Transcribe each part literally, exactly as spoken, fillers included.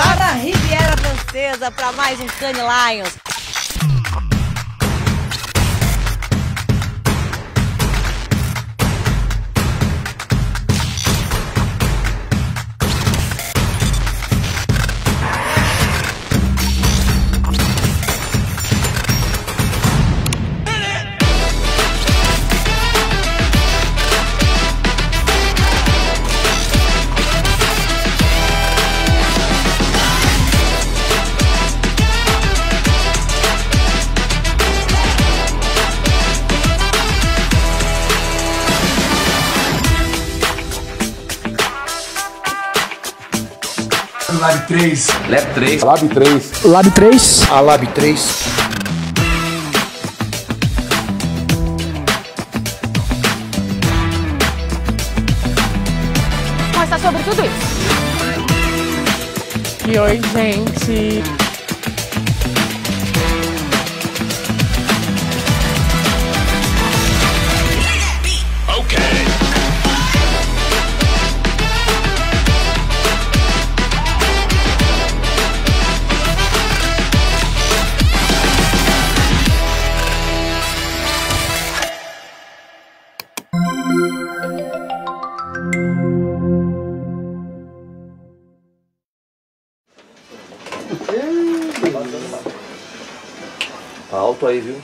Bora Riviera Francesa para mais um Cannes Lions. Lab três. Lab três. Lab três. Lab três. A Lab três. Conversar sobre tudo isso. E oi, gente. Alto aí, viu?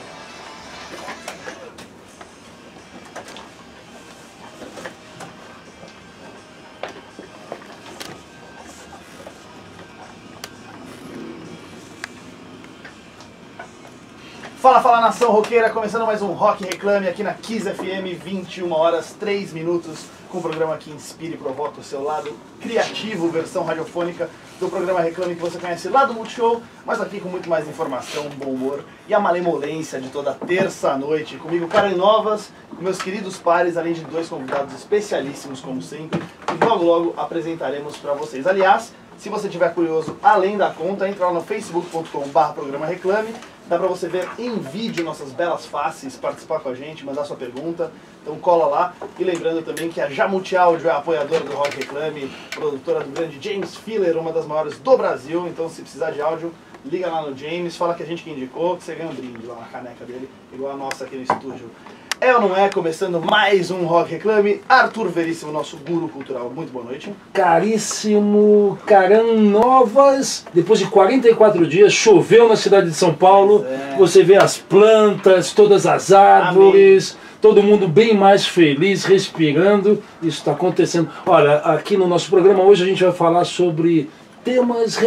Fala, fala nação roqueira, começando mais um Rock Reclame aqui na Kiss F M, vinte e uma horas, três minutos, com um programa que inspira e provoca o seu lado criativo, versão radiofônica do programa Reclame que você conhece lá do Multishow, mas aqui com muito mais informação, bom humor e a malemolência de toda terça-noite. Comigo, Karen Novas, com meus queridos pares, além de dois convidados especialíssimos, como sempre, e logo logo apresentaremos para vocês. Aliás, se você estiver curioso além da conta, entra lá no facebook ponto com barra programa Reclame. Dá pra você ver em vídeo nossas belas faces, participar com a gente, mandar sua pergunta. Então cola lá. E lembrando também que a Jamuti Áudio é a apoiadora do Rock Reclame, produtora do grande James Filler, uma das maiores do Brasil. Então se precisar de áudio, liga lá no James, fala que a gente que indicou, que você ganha um brinde lá na caneca dele, igual a nossa aqui no estúdio. É ou não é? Começando mais um Rock Reclame. Arthur Veríssimo, nosso guru cultural. Muito boa noite. Caríssimo Karen Novas, depois de quarenta e quatro dias, choveu na cidade de São Paulo. É. Você vê as plantas, todas as árvores, amém, todo mundo bem mais feliz, respirando. Isso está acontecendo. Olha, aqui no nosso programa hoje a gente vai falar sobre temas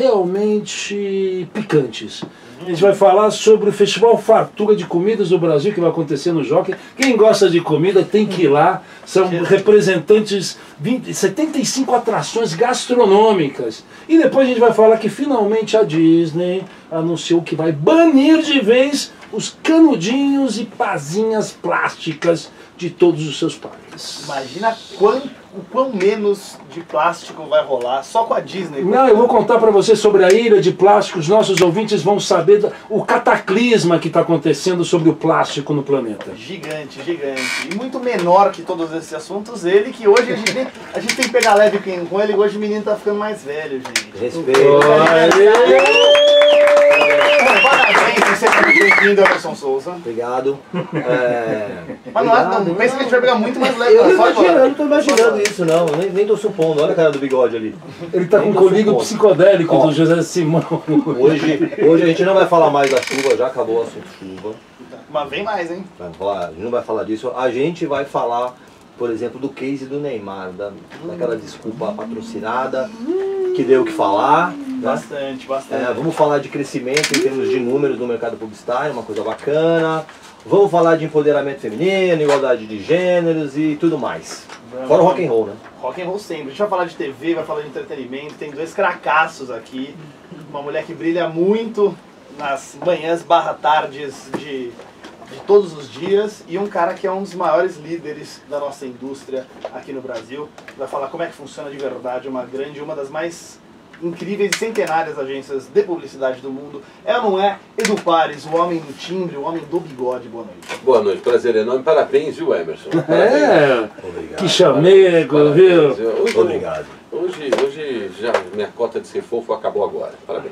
realmente picantes. A gente vai falar sobre o Festival Fartura de Comidas do Brasil, que vai acontecer no Jockey. Quem gosta de comida tem que ir lá. São representantes, vinte, setenta e cinco atrações gastronômicas. E depois a gente vai falar que finalmente a Disney anunciou que vai banir de vez os canudinhos e pazinhas plásticas de todos os seus parques. Imagina quão, o quão menos de plástico vai rolar só com a Disney. Não, eu vou contar para você sobre a ilha de plástico. Os nossos ouvintes vão saber o cataclisma que está acontecendo sobre o plástico no planeta. Gigante, gigante. E muito menor que todos esses assuntos, ele que hoje a gente, tem, a gente tem que pegar leve com ele, hoje o menino tá ficando mais velho, gente. Respeito. Parabéns, você tá muito bem-vindo, Emerson Souza. Obrigado. É... Mas não, Obrigado, não pensa que a gente vai pegar muito mais leve. Eu não tô imaginando, não tô imaginando isso não, nem, nem tô supondo, olha a cara do bigode ali. Ele tá nem com o colírio psicodélico ó, do José Simão. Hoje, hoje a gente não vai falar mais da chuva, já acabou o assunto chuva. Mas vem mais, hein? Vai falar, a gente não vai falar disso, a gente vai falar, por exemplo, do case do Neymar, da, daquela desculpa patrocinada, que deu o que falar. Bastante, né? bastante. É, vamos falar de crescimento em termos de números no mercado publicitário, uma coisa bacana. Vamos falar de empoderamento feminino, igualdade de gêneros e tudo mais. Vamos. Fora o rock and roll, né? Rock and roll sempre. A gente vai falar de T V, vai falar de entretenimento. Tem dois cracassos aqui. Uma mulher que brilha muito nas manhãs barra tardes de, de todos os dias. E um cara que é um dos maiores líderes da nossa indústria aqui no Brasil. Vai falar como é que funciona de verdade uma grande, uma das mais incríveis e centenárias agências de publicidade do mundo. É ou não é? Edu Pares, o homem do timbre, o homem do bigode. Boa noite. Boa noite, prazer enorme. Parabéns, viu, Emerson? É, obrigado, que chamego, viu? Hoje, obrigado. Hoje hoje, hoje já minha cota de ser fofo acabou agora. Parabéns.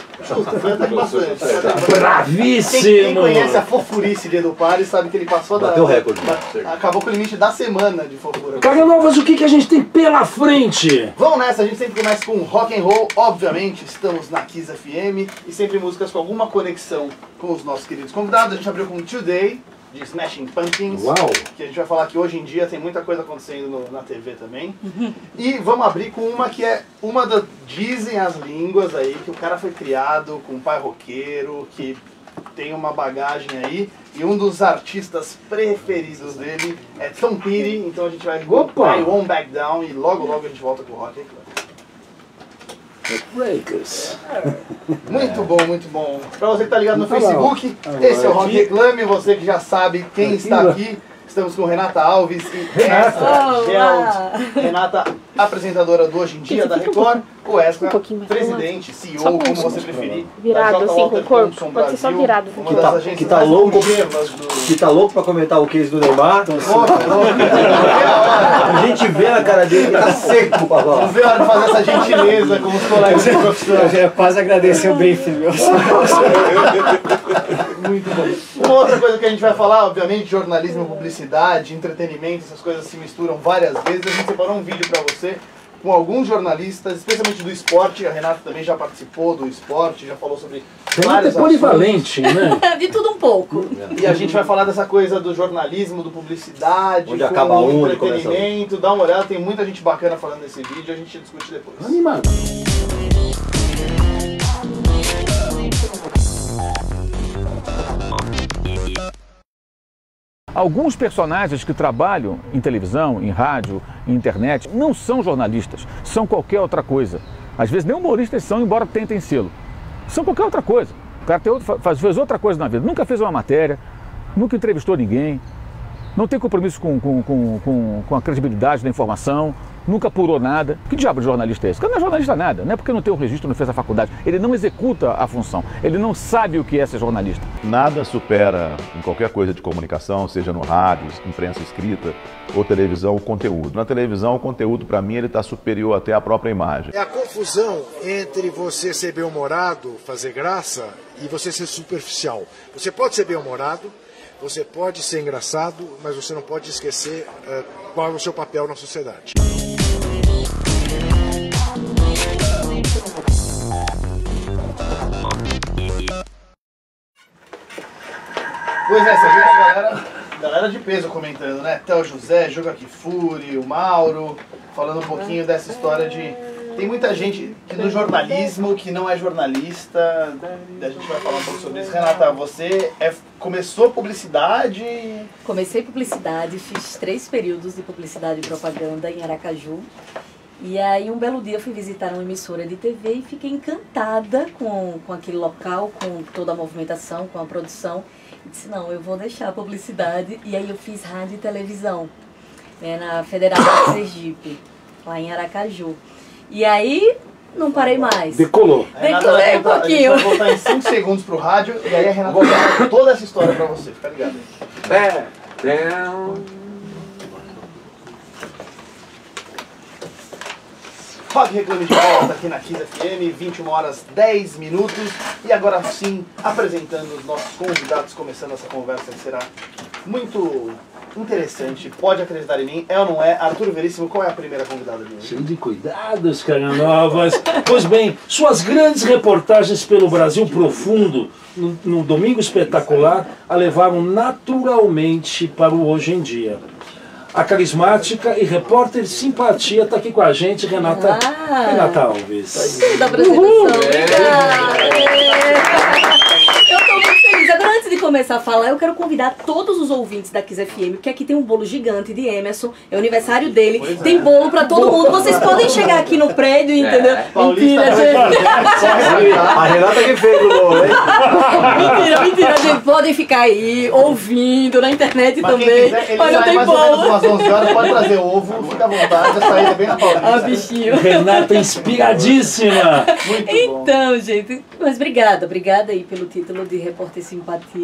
Bravíssimo! Quem, quem conhece a fofurice de Edu Pares sabe que ele passou da... Bateu recorde. da- acabou com o limite da semana de fofura. Cara Novas, o que, que a gente tem pela frente? Vamos nessa, a gente sempre começa com rock and roll, obviamente, estamos na Kiss F M e sempre músicas com alguma conexão com os nossos queridos convidados. A gente abriu com Today, de Smashing Pumpkins, Uau. que a gente vai falar que hoje em dia tem muita coisa acontecendo no- na T V também. E vamos abrir com uma que é uma da... Dizem as línguas aí que o cara foi criado com um pai roqueiro, que tem uma bagagem aí, e um dos artistas preferidos dele é Tom Petty, então a gente vai com Opa! I Won't Back Down e logo logo a gente volta com o Rock and Club. Breakers. Muito bom, muito bom. Pra você que tá ligado no Vamos lá, Facebook, ó. esse é o Agora Rock aqui. Reclame, você que já sabe quem Aqui, está ó. aqui. Estamos com Renata Alves e Renata. Esca Olá. Geld. Renata, apresentadora do Hoje em Dia da Record. O Esca, um pouquinho mais pro presidente, C E O, Só com como isso. você preferir. Virado, da J. assim, com o Walter corpo. Thompson Pode ser só Brasil, virado. Uma Que das tá- agências que tá mais louco. longevas do... Que tá louco pra comentar o case do Neymar. Louco, louco. A gente vê na cara dele que tá seco pra Não falar. vê a hora de fazer essa gentileza com os colegas de profissão. Eu já quase agradecer o briefing, meu. Muito bom. Uma outra coisa que a gente vai falar, obviamente, jornalismo, publicidade, entretenimento, essas coisas se misturam várias vezes. A gente separou um vídeo pra você com alguns jornalistas, especialmente do esporte. A Renata também já participou do esporte, já falou sobre Renata é vários polivalente, né? De tudo um pouco. assuntos. E a gente vai falar dessa coisa do jornalismo, do publicidade, Onde com acaba um e começa entretenimento. Dá uma olhada, tem muita gente bacana falando nesse vídeo, a gente discute depois. Animado. Alguns personagens que trabalham em televisão, em rádio, em internet, não são jornalistas, são qualquer outra coisa. Às vezes nem humoristas são, embora tentem sê-lo. São qualquer outra coisa. O cara tem outro, faz, fez outra coisa na vida. Nunca fez uma matéria, nunca entrevistou ninguém, não tem compromisso com, com, com, com, com a credibilidade da informação, nunca apurou nada. Que diabo de jornalista é esse? O cara não é jornalista nada, não é porque não tem o registro, não fez a faculdade. Ele não executa a função, ele não sabe o que é ser jornalista. Nada supera, em qualquer coisa de comunicação, seja no rádio, imprensa escrita ou televisão, o conteúdo. Na televisão, o conteúdo, para mim, ele está superior até à própria imagem. É a confusão entre você ser bem-humorado, fazer graça, e você ser superficial. Você pode ser bem-humorado, você pode ser engraçado, mas você não pode esquecer uh, qual é o seu papel na sociedade. Pois é, você viu a galera, galera de peso comentando, né? Theo José, Joga Kifuri, o Mauro, falando um pouquinho dessa história de... Tem muita gente que no jornalismo que não é jornalista, a gente vai falar um pouco sobre isso. Renata, você é, começou publicidade? Comecei publicidade, fiz três períodos de publicidade e propaganda em Aracaju. E aí um belo dia eu fui visitar uma emissora de T V e fiquei encantada com, com aquele local, com toda a movimentação, com a produção. E disse, não, eu vou deixar a publicidade. E aí eu fiz rádio e televisão, né, na Federal de Sergipe, lá em Aracaju. E aí, não parei mais. Decolou. Decolei um pouquinho. A gente vai voltar em cinco segundos pro rádio e aí a Renata vai contar toda essa história pra você, fica ligado aí. É, down. Rock Reclame de volta aqui na Kiss F M, vinte e uma horas dez minutos. E agora sim, apresentando os nossos convidados, começando essa conversa que será muito interessante. Pode acreditar em mim, é ou não é? Arthur Veríssimo, qual é a primeira convidada de hoje? Cheio de cuidados, cara Novas. Pois bem, suas grandes reportagens pelo Brasil profundo, no, no Domingo Espetacular, a levaram naturalmente para o Hoje em Dia. A carismática e repórter simpatia está aqui com a gente, Renata, Ah. Renata Alves. Da apresentação. Obrigada. Eu estou muito feliz. Agora, antes de começar a falar, eu quero convidar todos os ouvintes da Kiss F M, porque aqui tem um bolo gigante de Emerson, é o aniversário dele, Pois tem é. bolo pra todo mundo. Vocês podem chegar aqui no prédio, entendeu? Paulista Mentira, vai gente. A Renata que fez o bolo, hein? Mentira, mentira, gente. Podem ficar aí ouvindo na internet Mas quem também. quiser, ele Mas não sai tem mais ou menos bolo. umas onze horas, pode trazer ovo, fica à vontade, a saída é bem na Paulista. Ah, bichinho. Renata inspiradíssima. Muito bom. Então, gente, mas obrigada, obrigada aí pelo título de Repórter Simpatia.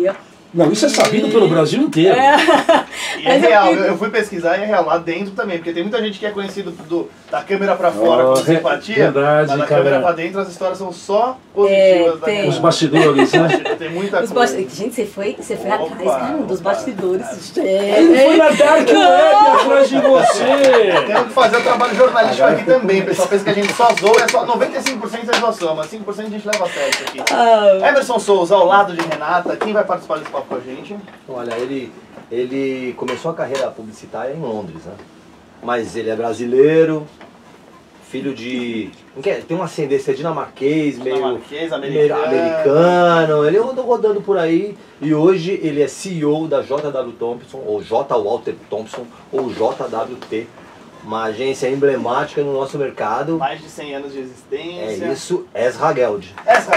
Não, isso é sabido pelo Brasil inteiro. É. E é real, eu, eu fui pesquisar e é real, lá dentro também, porque tem muita gente que é conhecido do, da câmera pra fora Oh, com simpatia, verdade, mas da cara. câmera pra dentro as histórias são só positivas. É, tem. Da Os bastidores, né? Tem muita Os coisa. bast... Gente, você foi, você foi Opa, atrás, cara, dos opa. bastidores. Ele foi na Dark Web atrás de você. Temos que fazer o trabalho jornalístico aqui também. O pessoal pensa que a gente só zoa, é só noventa e cinco por cento é zoação, mas cinco por cento a gente leva a sério isso aqui. Ah. Emerson Souza, ao lado de Renata, quem vai participar desse papo com a gente? Olha, ele, ele começou a carreira publicitária em Londres, né? Mas ele é brasileiro, filho de... tem uma ascendência dinamarquês, meio... Dinamarquês, meio americano. americano. Ele andou rodando por aí e hoje ele é C E O da J W Thompson, ou J. Walter Thompson, ou J W T. Uma agência emblemática no nosso mercado. Mais de cem anos de existência. É isso, Ezra Geld. Ezra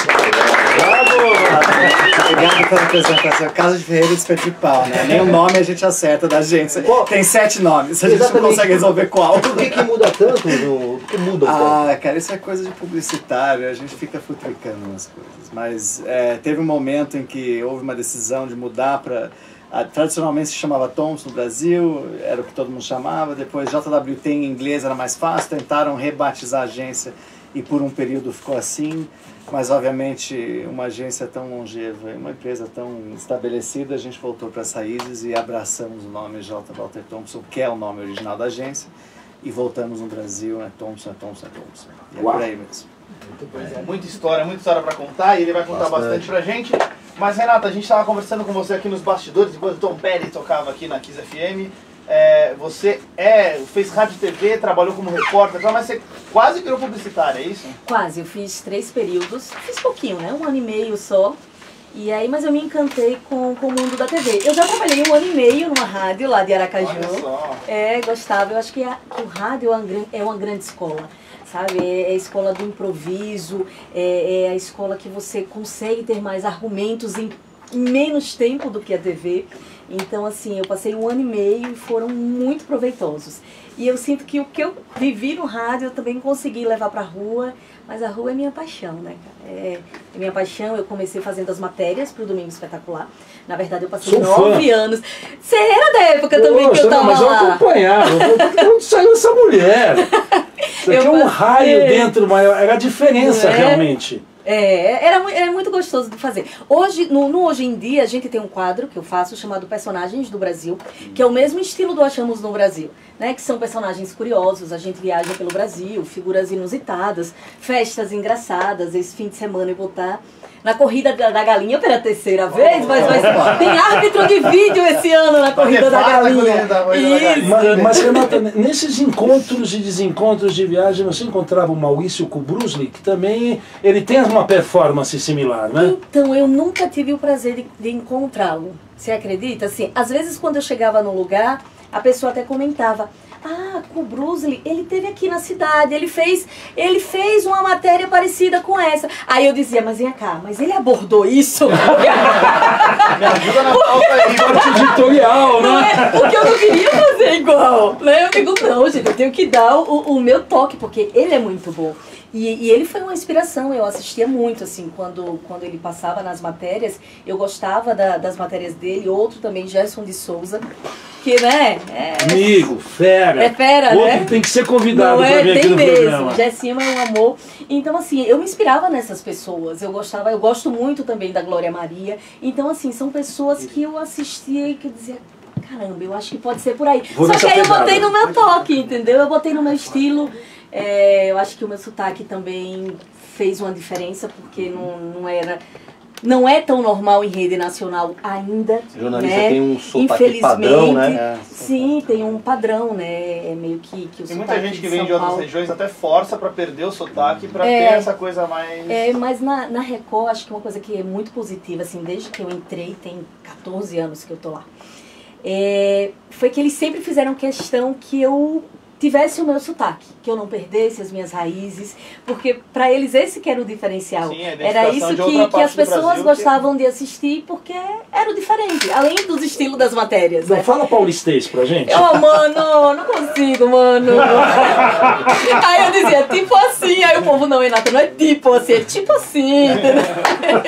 Geld. Obrigado pela apresentação. Casa de Ferreira e Espeto de Pau, né? Nem o nome a gente acerta da agência. Tem sete nomes, a gente Exatamente. não consegue resolver qual. Por que, que muda tanto? No... Por que mudam tanto? Ah, cara, isso é coisa de publicitário, a gente fica futricando umas coisas. Mas é, teve um momento em que houve uma decisão de mudar para... Tradicionalmente se chamava Thompson no Brasil, era o que todo mundo chamava. Depois J W T em inglês era mais fácil, tentaram rebatizar a agência e por um período ficou assim. Mas obviamente uma agência tão longeva, uma empresa tão estabelecida, a gente voltou para as raízes e abraçamos o nome J. Walter Thompson, que é o nome original da agência, e voltamos no Brasil, é Thompson, é Thompson, é Thompson. E é por aí mesmo. Pois é, muita história, muita história para contar e ele vai contar bastante, Bastante pra gente. Mas Renata, a gente estava conversando com você aqui nos bastidores, enquanto o Tom Perry tocava aqui na Kiss F M. É, você é, fez rádio e T V, trabalhou como repórter, mas você quase virou publicitária, é isso? Quase, eu fiz três períodos, fiz pouquinho, né? Um ano e meio só. E aí, mas eu me encantei com, com o mundo da T V. Eu já trabalhei um ano e meio numa rádio lá de Aracaju. Olha só. É, gostava. Eu acho que, a, que o rádio é uma, gran- é uma grande escola, sabe? É, é a escola do improviso, é, é a escola que você consegue ter mais argumentos em, em menos tempo do que a T V. Então, assim, eu passei um ano e meio e foram muito proveitosos. E eu sinto que o que eu vivi no rádio eu também consegui levar pra rua, mas a rua é minha paixão, né, cara? É, é minha paixão. Eu comecei fazendo as matérias pro Domingo Espetacular. Na verdade, eu passei Sou nove fã. anos. Você era da época também que eu Poxa, tava não, mas eu lá. acompanhava. De onde saiu essa mulher? Isso aqui Eu é um passei. raio dentro, mas era a diferença Não é? realmente. É, era, mu- era muito gostoso de fazer. Hoje, no, no Hoje em Dia, a gente tem um quadro que eu faço chamado Personagens do Brasil, que é o mesmo estilo do Achamos no Brasil, né? Que são personagens curiosos, a gente viaja pelo Brasil, figuras inusitadas, festas engraçadas. Esse fim de semana eu vou estar na Corrida da, da Galinha pela terceira vez, mas vai ser- tem árbitro de vídeo esse ano na Corrida da Fala, Galinha. Corrida da- Corrida da Galinha. Isso. Mas, mas, Renata, nesses encontros e desencontros de viagem, você encontrava o Maurício Kubrusli, que também ele tem uma performance similar, né? Então, eu nunca tive o prazer de, de encontrá-lo. Você acredita? Assim, às vezes quando eu chegava no lugar, a pessoa até comentava: ah, com o Bruce, ele teve aqui na cidade, ele fez, ele fez uma matéria parecida com essa. Aí eu dizia: mas vem cá, mas ele abordou isso? Me ajuda na pauta aí. Parte editorial, Não né? é? Porque eu não queria fazer igual, né? Eu digo: não, gente, eu tenho que dar o, o meu toque, porque ele é muito bom. E, e ele foi uma inspiração, eu assistia muito, assim, quando, quando ele passava nas matérias, eu gostava da- das matérias dele. Outro também, Gerson de Souza, que, né, é, Amigo, fera. É fera, Outro né? que tem que ser convidado não para é, vir aqui tem no mesmo, programa. Gessinha é um amor. Então, assim, eu me inspirava nessas pessoas, eu gostava, eu gosto muito também da Glória Maria. Então, assim, são pessoas que eu assistia e que eu dizia: caramba, eu acho que pode ser por aí. Vou Só nessa que aí eu pegada. botei no meu toque, entendeu? Eu botei no meu estilo. É, eu acho que o meu sotaque também fez uma diferença, porque não, não era... Não é tão normal em rede nacional ainda. Jornalista né? tem um sotaque Infelizmente, padrão, né? É. Sim, tem um padrão, né? É meio que, que o Tem muita sotaque gente que de vem São de outras Paulo- regiões até força pra perder o sotaque, pra É. ter essa coisa mais... É, mas na, na Record, acho que uma coisa que é muito positiva, assim, desde que eu entrei, tem quatorze anos que eu tô lá, é, foi que eles sempre fizeram questão que eu tivesse o meu sotaque, que eu não perdesse as minhas raízes, porque para eles esse que era o diferencial. Sim, a Era identificação isso de outra que, que parte as do pessoas Brasil, gostavam de assistir, porque era o diferente, além dos estilos das matérias, Não, né? fala paulistês pra gente. Oh, mano, não consigo, mano. Aí eu dizia: tipo assim. Aí o povo: não, Renata, não é tipo assim, é tipo assim. Entendeu?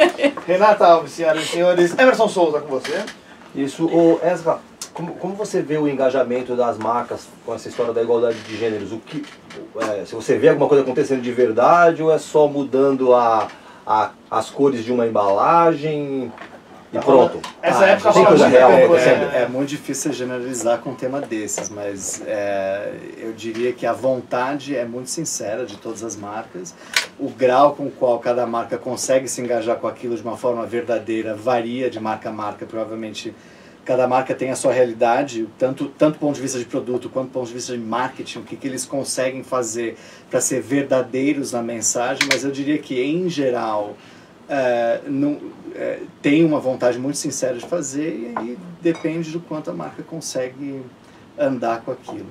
Renata Alves, senhoras e senhores. Emerson Souza com você. Isso, o Ezra, como, como você vê o engajamento das marcas com essa história da igualdade de gêneros? O que, é, se você vê alguma coisa acontecendo de verdade ou é só mudando a, a, as cores de uma embalagem e pronto? Essa ah, época tem coisa real acontecendo. É, é muito difícil generalizar com um tema desses, mas é, eu diria que a vontade é muito sincera de todas as marcas. O grau com o qual cada marca consegue se engajar com aquilo de uma forma verdadeira varia de marca a marca. Provavelmente cada marca tem a sua realidade, tanto, tanto do ponto de vista de produto quanto do ponto de vista de marketing, o que, que eles conseguem fazer para ser verdadeiros na mensagem, mas eu diria que, em geral, é, não, é, tem uma vontade muito sincera de fazer e aí depende do quanto a marca consegue andar com aquilo.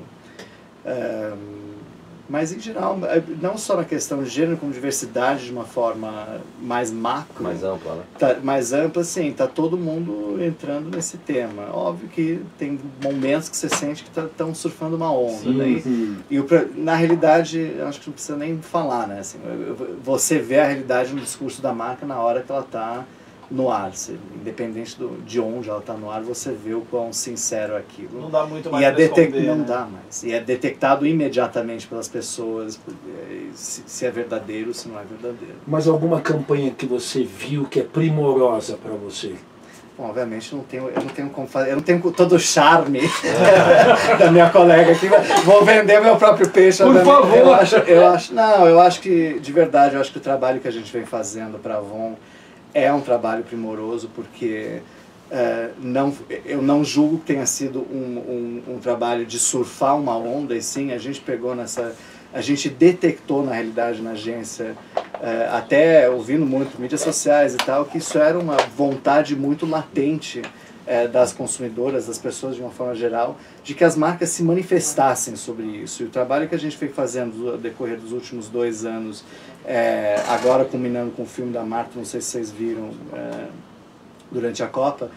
É, mas, em geral, não só na questão de gênero, como diversidade de uma forma mais macro. Mais ampla, né? Tá, mais ampla, sim. Tá todo mundo entrando nesse tema. Óbvio que tem momentos que você sente que estão tá, surfando uma onda. Sim, né? E, sim. e o, na realidade, acho que não precisa nem falar, né? Assim, você vê a realidade no discurso da marca na hora que ela está no ar. Você, independente do, de onde ela está no ar, você vê o quão sincero é aquilo. Não dá muito mais e é pra esconder, Não né? dá mais. E é detectado imediatamente pelas pessoas se, se é verdadeiro ou se não é verdadeiro. Mas alguma campanha que você viu que é primorosa para você? Bom, obviamente não tenho, eu não tenho como fazer, eu não tenho todo o charme da minha colega aqui, vou vender meu próprio peixe. Por favor! Eu acho, eu acho, não, eu acho que, de verdade, eu acho que o trabalho que a gente vem fazendo para a Avon é um trabalho primoroso, porque uh, não, eu não julgo que tenha sido um, um, um trabalho de surfar uma onda, e sim, a gente pegou nessa... A gente detectou, na realidade, na agência, uh, até ouvindo muito mídias sociais e tal, que isso era uma vontade muito latente uh, das consumidoras, das pessoas de uma forma geral, de que as marcas se manifestassem sobre isso. E o trabalho que a gente vem fazendo no decorrer dos últimos dois anos, É, agora culminando com o filme da Marta, não sei se vocês viram é, durante a Copa,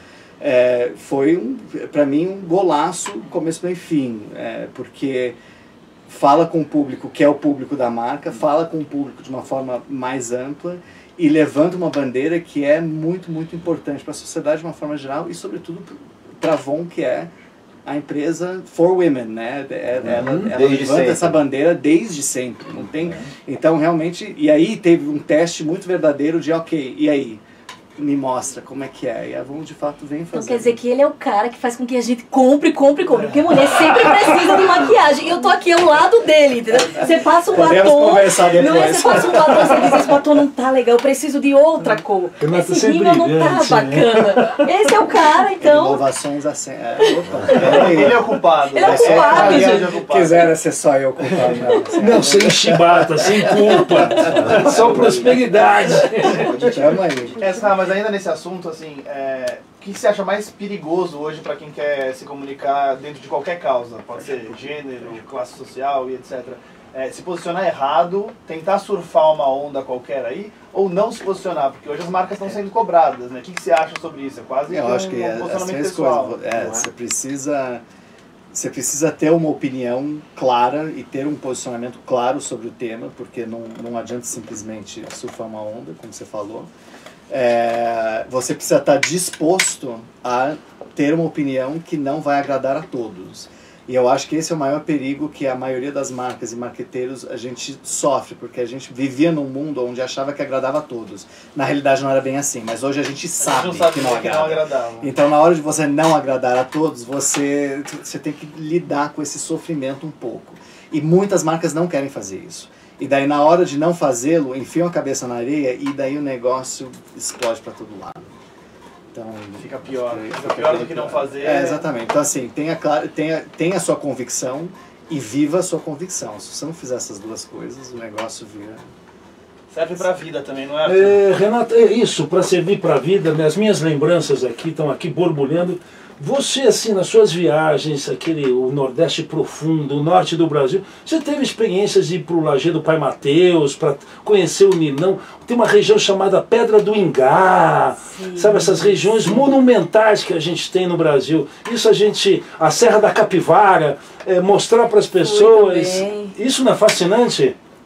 é, foi, um, para mim, um golaço, começo, meio e fim, é, porque fala com o público que é o público da marca, fala com o público de uma forma mais ampla e levanta uma bandeira que é muito, muito importante para a sociedade de uma forma geral e, sobretudo, para a Avon, que é a empresa for women, né? Ela, Uhum. ela Desde levanta sempre. essa bandeira desde sempre, não tem? Então, realmente, e aí teve um teste muito verdadeiro de, ok, e aí? Me mostra como é que é. E a Avon, de fato, vem Então fazendo. quer dizer que ele é o cara que faz com que a gente compre, compre, compre. Porque mulher sempre precisa de maquiagem. E eu tô aqui ao lado dele, entendeu? Você passa um Podemos batom. conversar Não é? depois. Você passa um batom, você diz, esse batom não tá legal, eu preciso de outra cor. Renata, Esse você é rímel não tá brilhante, bacana. Esse é o cara, então. Inovações assim. É, opa. Ele, ele é o culpado. Ele é o né? culpado, Aliás, gente. ele é o culpado. Quisera ser só eu culpado, não. Assim, Não, sem chibata, sem culpa. Só prosperidade. Tamo aí. Essa, mas ainda nesse assunto, assim, é, o que você acha mais perigoso hoje para quem quer se comunicar dentro de qualquer causa? Pode ser gênero, classe social e etcétera. É, se posicionar errado, tentar surfar uma onda qualquer aí, ou não se posicionar? Porque hoje as marcas estão sendo cobradas, né? O que que você acha sobre isso? É quase Eu um, acho que um é, as posicionamento três pessoal. coisas. É, não é? você precisa, você precisa ter uma opinião clara e ter um posicionamento claro sobre o tema, porque não, não adianta simplesmente surfar uma onda, como você falou. É, você precisa estar disposto a ter uma opinião que não vai agradar a todos. E eu acho que esse é o maior perigo que a maioria das marcas e marqueteiros a gente sofre, porque a gente vivia num mundo onde achava que agradava a todos. Na realidade não era bem assim, mas hoje a gente sabe, não sabe que não que não agrada. agradava. Então, na hora de você não agradar a todos, você, você tem que lidar com esse sofrimento um pouco. E muitas marcas não querem fazer isso. E daí, na hora de não fazê-lo, enfiam a cabeça na areia e daí o negócio explode para todo lado. Então, Fica pior. fica- Fica fica pior bem do que não pior. fazer. É, exatamente. Então, assim, tenha, clara- tenha, tenha a sua convicção e viva a sua convicção. Se você não fizer essas duas coisas, o negócio vira... Serve pra vida também, não é? Arthur? É, Renata, é isso, para servir para a vida, né? As minhas lembranças aqui estão aqui borbulhando. Você, assim, nas suas viagens, aquele, o Nordeste profundo, o Norte do Brasil, você teve experiências de ir para o Lajeado do Pai Mateus, para conhecer o Ninão. Tem uma região chamada Pedra do Ingá, Sim. sabe, essas regiões monumentais que a gente tem no Brasil. Isso a gente, a Serra da Capivara, é, mostrar para as pessoas. também. Isso não é fascinante?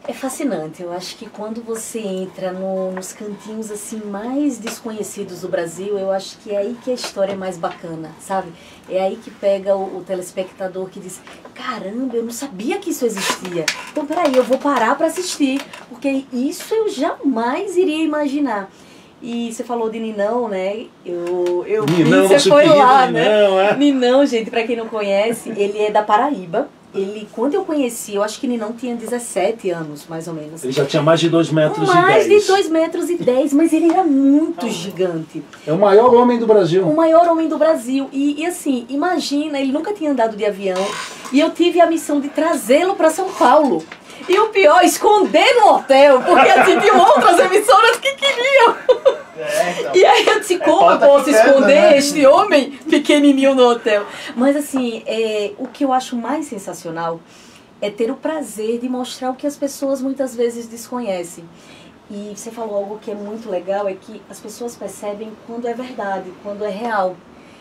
É fascinante. Eu acho que quando você entra no, nos cantinhos assim mais desconhecidos do Brasil, eu acho que é aí que a história é mais bacana, sabe? É aí que pega o, o telespectador que diz, caramba, eu não sabia que isso existia. Então, peraí, eu vou parar para assistir, porque isso eu jamais iria imaginar. E você falou de Ninão, né? Eu, eu Ninão, vi, você foi lá, Ninão, né? é? Ninão, gente, para quem não conhece, ele é da Paraíba. Ele, quando eu conheci, eu acho que ele não tinha dezessete anos, mais ou menos. Ele já tinha mais de dois metros mais e dez. de dois metros e dez, mas ele era muito gigante. É o maior homem do Brasil. O maior homem do Brasil. E, e assim, imagina, ele nunca tinha andado de avião. E eu tive a missão de trazê-lo para São Paulo. E o pior, esconder no hotel, porque assim, tinham outras emissoras que queriam. É, então. E aí eu disse, como é eu posso pequena, esconder né? este homem pequenininho no hotel? Mas assim, é, o que eu acho mais sensacional é ter o prazer de mostrar o que as pessoas muitas vezes desconhecem. E você falou algo que é muito legal, é que as pessoas percebem quando é verdade, quando é real.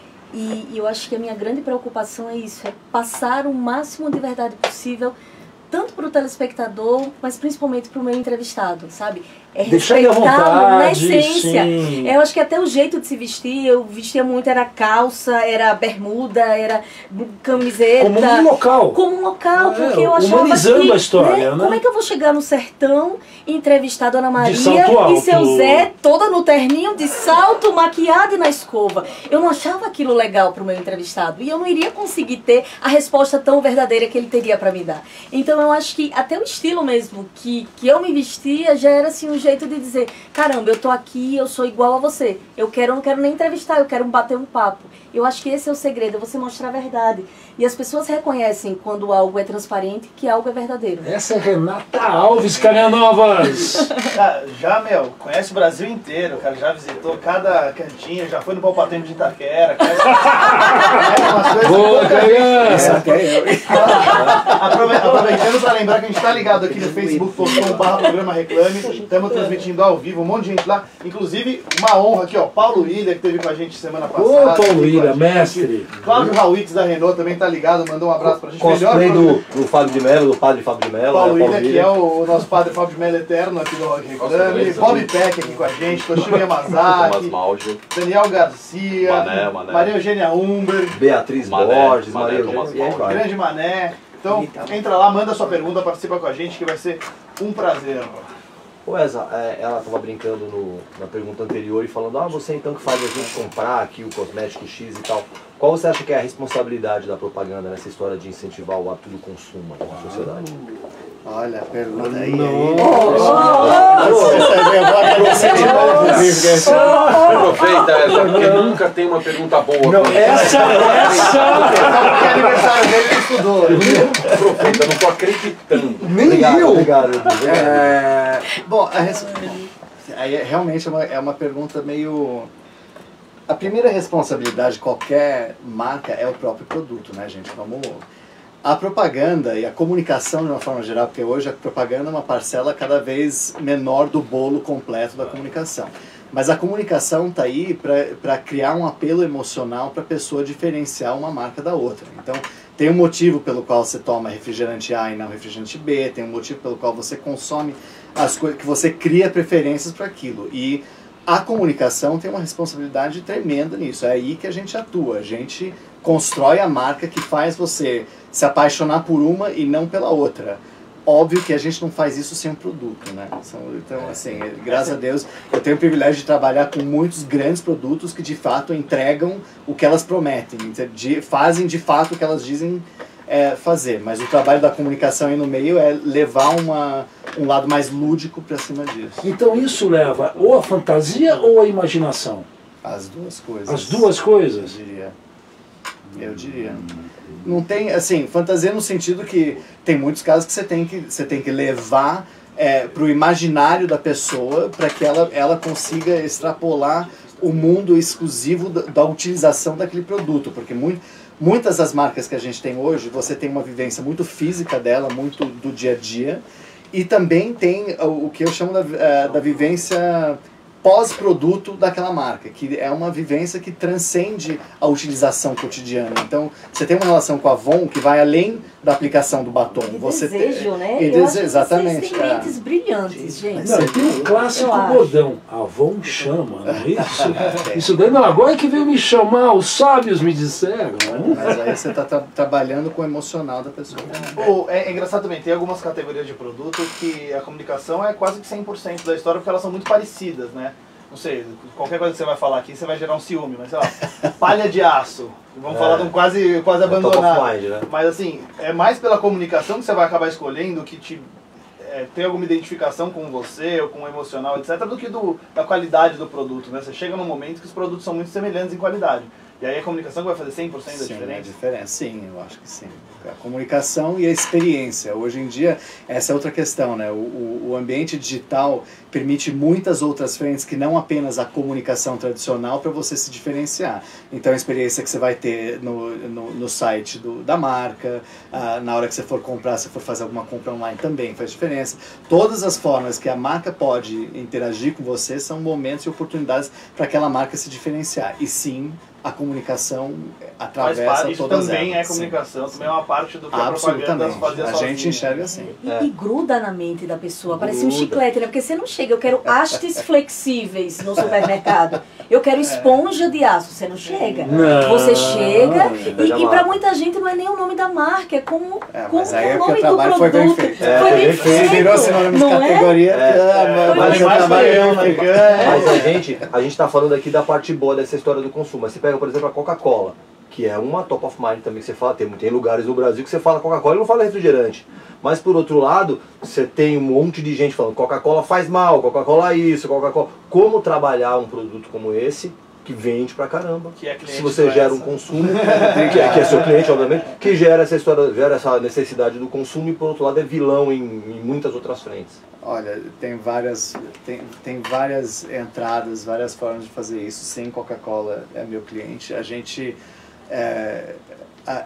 E, e eu acho que a minha grande preocupação é isso, é passar o máximo de verdade possível, tanto para o telespectador, mas principalmente para o meu entrevistado, sabe? É Deixar ele à respeitá-lo na vontade, essência. sim. Eu acho que até o jeito de se vestir, eu vestia muito, era calça, era bermuda, era camiseta. Como um local. Como um local, É, porque eu achava humanizando que, a história, né? Como é que eu vou chegar no sertão e entrevistar a Dona Maria salto alto. e seu Zé, toda no terninho, de salto, maquiada e na escova? Eu não achava aquilo legal para o meu entrevistado. E eu não iria conseguir ter a resposta tão verdadeira que ele teria para me dar. Então eu acho que até o estilo mesmo que, que eu me vestia já era assim um jeito de dizer, caramba, eu tô aqui, eu sou igual a você. Eu quero, eu não quero nem entrevistar, eu quero bater um papo. Eu acho que esse é o segredo, é você mostrar a verdade. E as pessoas reconhecem quando algo é transparente, que algo é verdadeiro. Essa é Renata Alves, Carianovas. Ah, já, meu, conhece o Brasil inteiro, cara, já visitou cada cantinho, já foi no Palpatemo de Itaquera, conhece, conhece umas coisas Boa, que pouca Cariana. gente- Isso aqui é eu. Aprove- Aproveitando para lembrar que a gente está ligado aqui no facebook ponto com barra programa Reclame, estamos transmitindo ao vivo, um monte de gente lá, inclusive uma honra aqui, ó, Paulo Ilha, que esteve com a gente semana passada. Ô, Paulo esteve com a Ilha, gente. mestre. Cláudio Rauix da Renault também tá ligado, mandou um abraço pra gente. Cosplay Melhor do, do Fábio de Mello, do padre Fábio de Mello. Paulo né, Ilha, que Ilha. é o, o nosso padre Fábio de Mello eterno aqui do Rock Reclame, Nossa, Bob dois, Peck aqui com a gente, Toshio Thomas Yamazaki, Malge, Daniel Garcia, Mané, Mané. Maria Eugênia Humber, Beatriz Mané, Borges, Mané, Maria Thomas Eugênia, e aí Paulo. vai. Grande Mané. Então, entra lá, manda sua pergunta, participa com a gente, que vai ser um prazer. Ô Eza, é, ela estava brincando no- na pergunta anterior e falando, ah, você então que faz a gente comprar aqui o cosmético X e tal. Qual você acha que é a responsabilidade da propaganda nessa histório de incentivar o ato do consumo na sociedade? Olha, a pergunta aí. Aproveita essa, porque nunca tem uma pergunta boa. Não, essa, essa. Porque é aniversário dele, ele estudou. Aproveita, eu não tô acreditando. Nem Obrigado, eu. obrigado. obrigado. É, bom, a res... aí é- realmente é uma, é uma pergunta meio... A primeira responsabilidade de qualquer marca é o próprio produto, né, gente? Vamos... A propaganda e a comunicação de uma forma geral, porque hoje a propaganda é uma parcela cada vez menor do bolo completo da comunicação. Mas a comunicação está aí para criar um apelo emocional para a pessoa diferenciar uma marca da outra. Então, tem um motivo pelo qual você toma refrigerante A e não refrigerante B, tem um motivo pelo qual você consome as coisas, que você cria preferências para aquilo. E a comunicação tem uma responsabilidade tremenda nisso. É aí que a gente atua. A gente constrói a marca que faz você se apaixonar por uma e não pela outra. Óbvio que a gente não faz isso sem um produto, né? Então, assim, graças a Deus, eu tenho o privilégio de trabalhar com muitos grandes produtos que de fato entregam o que elas prometem, de, fazem de fato o que elas dizem é, fazer. Mas o trabalho da comunicação aí no meio é levar uma, um lado mais lúdico para cima disso. Então isso leva ou a fantasia ou a imaginação? As duas coisas. As duas Eu coisas? diria. Eu diria. Não tem, assim, fantasia no sentido que tem muitos casos que você tem que, você tem que levar é, para o imaginário da pessoa para que ela, ela consiga extrapolar o mundo exclusivo da, da utilização daquele produto. Porque muito, muitas das marcas que a gente tem hoje, você tem uma vivência muito física dela, muito do dia a dia, e também tem o, o que eu chamo da, da vivência pós-produto daquela marca, que é uma vivência que transcende a utilização cotidiana. Então, você tem uma relação com a Avon que vai além da aplicação do batom. E você desejo, tem, né? E Eu dese... acho que exatamente. vocês têm mentes brilhantes, gente. Não, tem um clássico bordão. Avon chama, não é isso? Isso daí, não, agora é que veio me chamar, os sábios me disseram. Mas aí você está tra trabalhando com o emocional da pessoa. O, é, é engraçado também, tem algumas categorias de produto que a comunicação é quase que cem por cento da história porque elas são muito parecidas, né? Não sei, qualquer coisa que você vai falar aqui, você vai gerar um ciúme, mas sei lá, palha de aço. Vamos é. falar de um quase, quase abandonado. Mind, né? Mas assim, é mais pela comunicação que você vai acabar escolhendo, que te é, tem alguma identificação com você, ou com o emocional, etcétera, do que do, da qualidade do produto, né? Você chega num momento que os produtos são muito semelhantes em qualidade. E aí a comunicação vai fazer cem por cento da sim, diferença? É diferença? Sim, eu acho que sim. A comunicação e a experiência. Hoje em dia, essa é outra questão, né? O, o, o ambiente digital permite muitas outras frentes que não apenas a comunicação tradicional para você se diferenciar. Então, a experiência que você vai ter no, no, no site do, da marca, ah, na hora que você for comprar, se for fazer alguma compra online também faz diferença. Todas as formas que a marca pode interagir com você são momentos e oportunidades para aquela marca se diferenciar. E sim, a comunicação atravessa Mas, isso todas também elas. é comunicação, sim, também é uma parte do que absolutamente. a propaganda fazia A sozinha. gente enxerga assim. E, é. e gruda na mente da pessoa, Gruda. parece um chiclete, né? Porque você não chega, eu quero hastes flexíveis no supermercado, eu quero esponja de aço, você não chega. Não. Você chega, não. e, e para muita gente não é nem o nome da marca, é como, É, como mas aí é o que o nome do trabalho produto. foi bem feito. É, foi bem Ele feito. virou sinônimo de Não é? categoria. É, É, mas o mais trabalho foi eu, é bem feito. né? Mas a gente, a gente tá falando aqui da parte boa dessa história do consumo. Mas você pega, por exemplo, a Coca-Cola, que é uma top of mind também que você fala, tem, tem lugares no Brasil que você fala Coca-Cola e não fala refrigerante. Mas por outro lado, você tem um monte de gente falando Coca-Cola faz mal, Coca-Cola isso, Coca-Cola... Como trabalhar um produto como esse, que vende pra caramba, que é se você gera um consumo, que é, que é seu cliente, obviamente, que gera essa história, gera essa necessidade do consumo e por outro lado é vilão em, em muitas outras frentes. Olha, tem várias, tem, tem várias entradas, várias formas de fazer isso. Sim, Coca-Cola é meu cliente. A gente... É, a,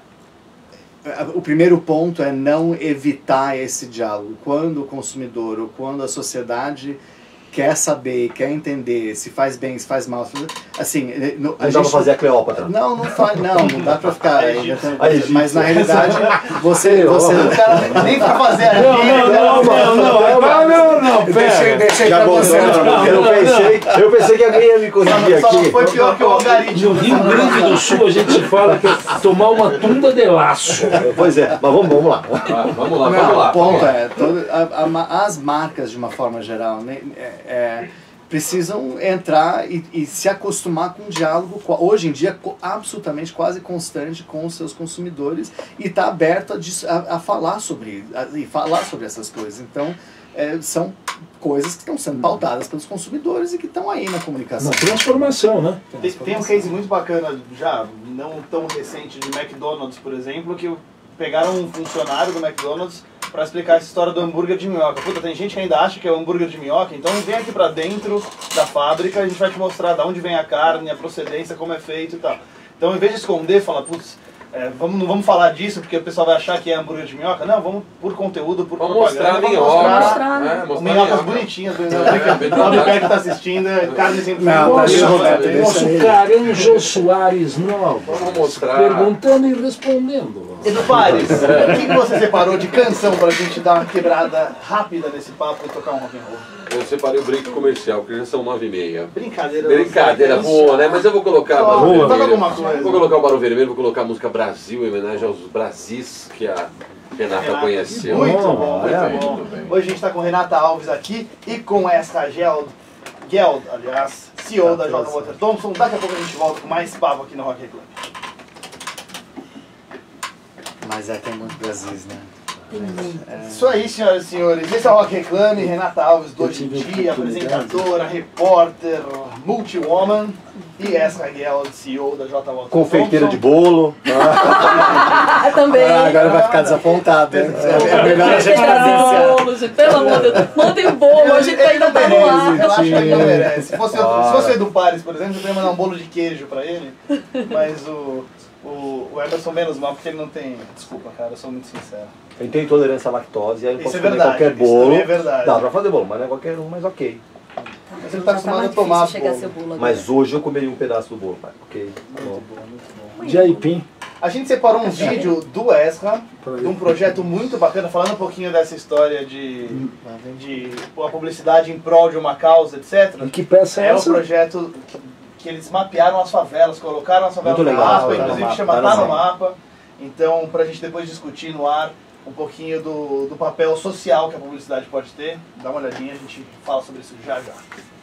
a, o primeiro ponto é não evitar esse diálogo. Quando o consumidor ou quando a sociedade quer saber, quer entender se faz bem, se faz mal, assim... Não a dá gente, pra fazer a Cleópatra? Não, não faz, não, não dá pra ficar... Mas na realidade, você... você nem pra fazer a Não, não, não, não, não, não, não, não, Deixei, deixei pra você. Eu pensei, eu pensei que alguém ia me corrigir só aqui. Só foi pior que o algarismo. No Rio Grande do Sul a gente fala que é tomar uma tunda de laço. Pois é, mas vamos, vamos lá. Ah, vamos lá, Não, vamos lá. o ponto é, todo, a, a, as marcas de uma forma geral, né, é, é, precisam entrar e, e se acostumar com um diálogo, hoje em dia, absolutamente quase constante com os seus consumidores e estar tá aberto a, a, a falar sobre a, e falar sobre essas coisas. Então, é, são coisas que estão sendo pautadas pelos consumidores e que estão aí na comunicação. Uma transformação, né? Tem, tem um case muito bacana, já não tão recente, de McDonald's, por exemplo, que pegaram um funcionário do McDonald's para explicar essa história do hambúrguer de minhoca. Puta, tem gente que ainda acha que é o hambúrguer de minhoca, então vem aqui pra dentro da fábrica, a gente vai te mostrar de onde vem a carne, a procedência, como é feito e tal. Então, em vez de esconder, fala, putz, é, vamos, não vamos falar disso porque o pessoal vai achar que é hambúrguer de minhoca. Não, vamos por conteúdo, por vamos propaganda. Mostrar vamos minhoca, mostrar, né? Mostrar minhocas minhoca. bonitinhas. O Roberto que tá assistindo, é carne sempre Não, tá aí, Roberto. Nosso Caranjo Soares Nova. Vamos mostrar. Perguntando e respondendo. Edu Pares, o que você separou de canção pra gente dar uma quebrada rápida nesse papo e tocar um rock and roll? Eu separei o break comercial, porque já são nove e meia. Brincadeira. Brincadeira boa, né? Mas eu vou colocar... Oh, Barulho toca Vermelho. alguma coisa. Vou colocar o Barulho Vermelho, vou colocar a música Brasil, em homenagem aos Brasis que a Renata, Renata conheceu. Muito Oh, bom, muito bem, bom. muito bem. Hoje a gente está com Renata Alves aqui e com essa Geld, Geld, aliás, C E O da J. Walter Thompson. Daqui a pouco a gente volta com mais papo aqui no Rock Reclame. Mas é, tem muito Brasis, né? Tem muito. É, Isso aí, senhoras e senhores. Esse é o Rock Reclame. Renata Alves, do Hoje em Dia, apresentadora, repórter, multi-woman. E essa Geld, C E O da J. Walter Confeiteira Thompson. de bolo. Ah, também. Ah, agora vai ficar desapontado. Hein? É melhor a gente presenciar. Bolo, gente, pelo amor de Deus. Mandem bolo, a gente ainda tá no ar. Relaxa que ele não merece. Se fosse, se fosse o Edu Pares, por exemplo, você poderia mandar um bolo de queijo pra ele. Mas o... O, o Emerson menos mal, porque ele não tem... Desculpa, cara, eu sou muito sincero. Ele tem intolerância à lactose, aí eu Isso posso é comer verdade, qualquer isso bolo. também é verdade. Dá pra fazer bolo, mas não é qualquer um, mas ok. Mas ele tá acostumado a tomar bolo. Mas hoje eu comeria um pedaço do bolo, pai. Ok. Muito bom, muito bom. De aipim. A gente separou um vídeo do Ezra, de um projeto muito bacana, falando um pouquinho dessa história de, de a publicidade em prol de uma causa, etcétera. E que peça é essa? É um projeto que, que eles mapearam as favelas, colocaram as favelas no mapa, inclusive chama Tá no Mapa. Então, pra gente depois discutir no ar um pouquinho do, do papel social que a publicidade pode ter, dá uma olhadinha, a gente fala sobre isso já já.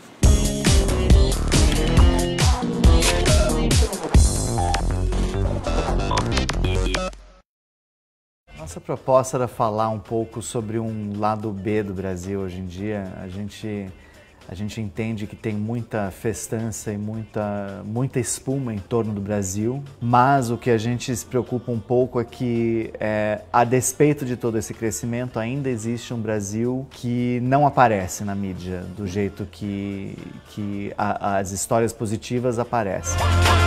Nossa proposta era falar um pouco sobre um lado B do Brasil hoje em dia. A gente, a gente entende que tem muita festança e muita, muita espuma em torno do Brasil, mas o que a gente se preocupa um pouco é que, é, a despeito de todo esse crescimento, ainda existe um Brasil que não aparece na mídia do jeito que, que a, as histórias positivas aparecem.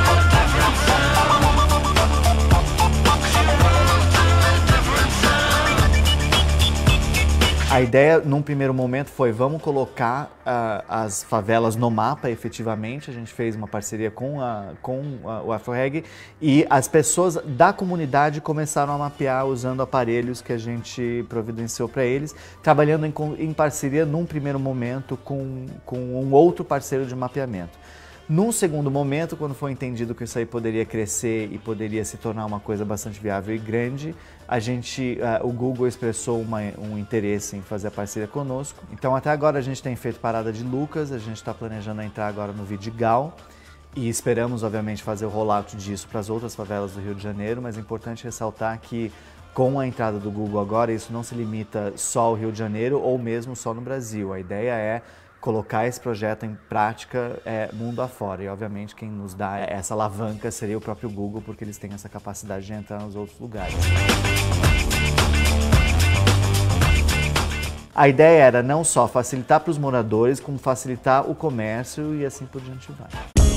A ideia, num primeiro momento, foi vamos colocar uh, as favelas no mapa, efetivamente. A gente fez uma parceria com, a, com a, o AfroReg e as pessoas da comunidade começaram a mapear usando aparelhos que a gente providenciou para eles, trabalhando em, em parceria, num primeiro momento, com, com um outro parceiro de mapeamento. Num segundo momento, quando foi entendido que isso aí poderia crescer e poderia se tornar uma coisa bastante viável e grande, a gente, uh, o Google expressou uma, um interesse em fazer a parceria conosco. Então, até agora a gente tem feito Parada de Lucas, a gente está planejando entrar agora no Vidigal e esperamos, obviamente, fazer o rollout disso para as outras favelas do Rio de Janeiro, mas é importante ressaltar que com a entrada do Google agora, isso não se limita só ao Rio de Janeiro ou mesmo só no Brasil. A ideia é colocar esse projeto em prática é, mundo afora. E, obviamente, quem nos dá essa alavanca seria o próprio Google, porque eles têm essa capacidade de entrar nos outros lugares. A ideia era não só facilitar para os moradores, como facilitar o comércio e assim por diante vai.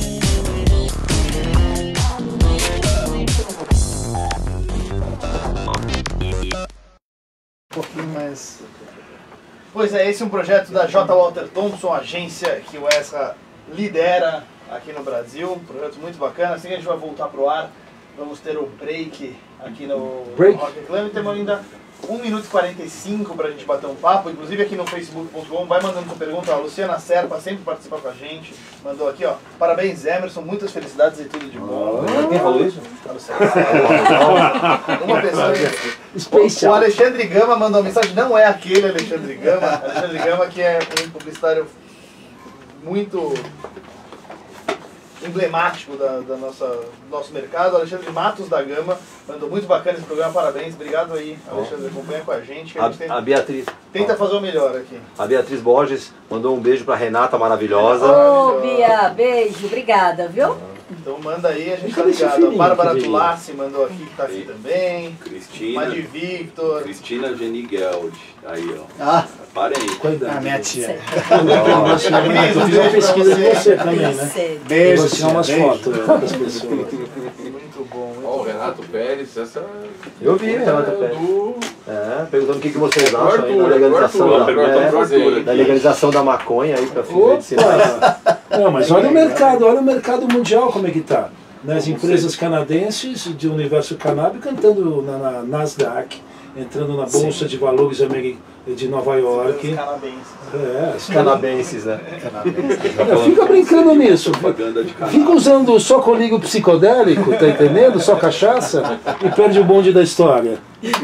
Um pouquinho mais... Pois é, esse é um projeto da J. Walter Thompson, agência que o Ezra lidera aqui no Brasil. Um projeto muito bacana. Assim que a gente vai voltar pro ar, vamos ter o break aqui no, break. no Rock Reclame. Temos ainda um minuto e quarenta e cinco para a gente bater um papo. Inclusive aqui no facebook ponto com, vai mandando sua pergunta. A Luciana Serpa sempre participa com a gente. Mandou aqui, ó. Parabéns, Emerson. Muitas felicidades e tudo de bom. Ah, quem falou isso? A Luciana Serpa. Uma pessoa... Especial. O Alexandre Gama mandou uma mensagem, não é aquele Alexandre Gama, Alexandre Gama que é um publicitário muito emblemático da, da nossa, do nosso mercado. Alexandre Matos da Gama mandou muito bacana esse programa, parabéns, obrigado aí, Alexandre, acompanha com a gente. Que a, a, gente tenta, a Beatriz. Tenta fazer o melhor aqui. A Beatriz Borges mandou um beijo pra Renata maravilhosa. Ô, oh, Bia, beijo, obrigada, viu? Então manda aí, a gente tá ligado. A Bárbara Tulassi mandou aqui que tá aqui também. Cristina. Madi Victor. Cristina Genigeld. Aí, ó. Ah, parem. Cuidado. Ah, minha tia. Eu fiz uma pesquisa de você também, né? Beijo. Vou tirar umas fotos das pessoas. Muito bom. Ó, o Renato Pérez, essa... Eu vi, Renato Pérez. Do... É, perguntando o que, que vocês acham Arthur, aí da legalização, Arthur, da, Arthur, é, Arthur, da legalização da maconha aí pra fins medicinais. Não, mas olha o mercado, olha o mercado mundial como é que tá. As empresas canadenses de universo canábico cantando na, na Nasdaq, entrando na Bolsa Sim. de Valores de Nova York. Os canadenses. É, os canabenses, né? Não, fica brincando nisso. Fica usando só colírio psicodélico, tá entendendo? Só cachaça e perde o bonde da história.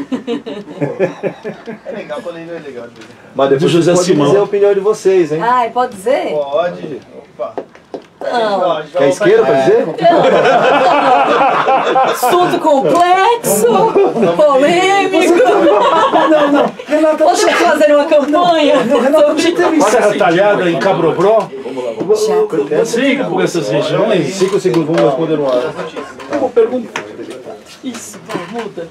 É legal, colírio é legal. Mas depois José pode Simão. dizer a opinião de vocês, hein? Ai, pode dizer? Pode. Opa. Não. Que é isqueiro, pode dizer? Assunto complexo, polêmico. Não, não. Renata, podemos você... fazer uma campanha? Não, Renata, você teve serra talhada em Cabrobró? Você siga por essas regiões? Cinco segundos, vamos responder no ar. Eu vou perguntar. Isso, vai, muda.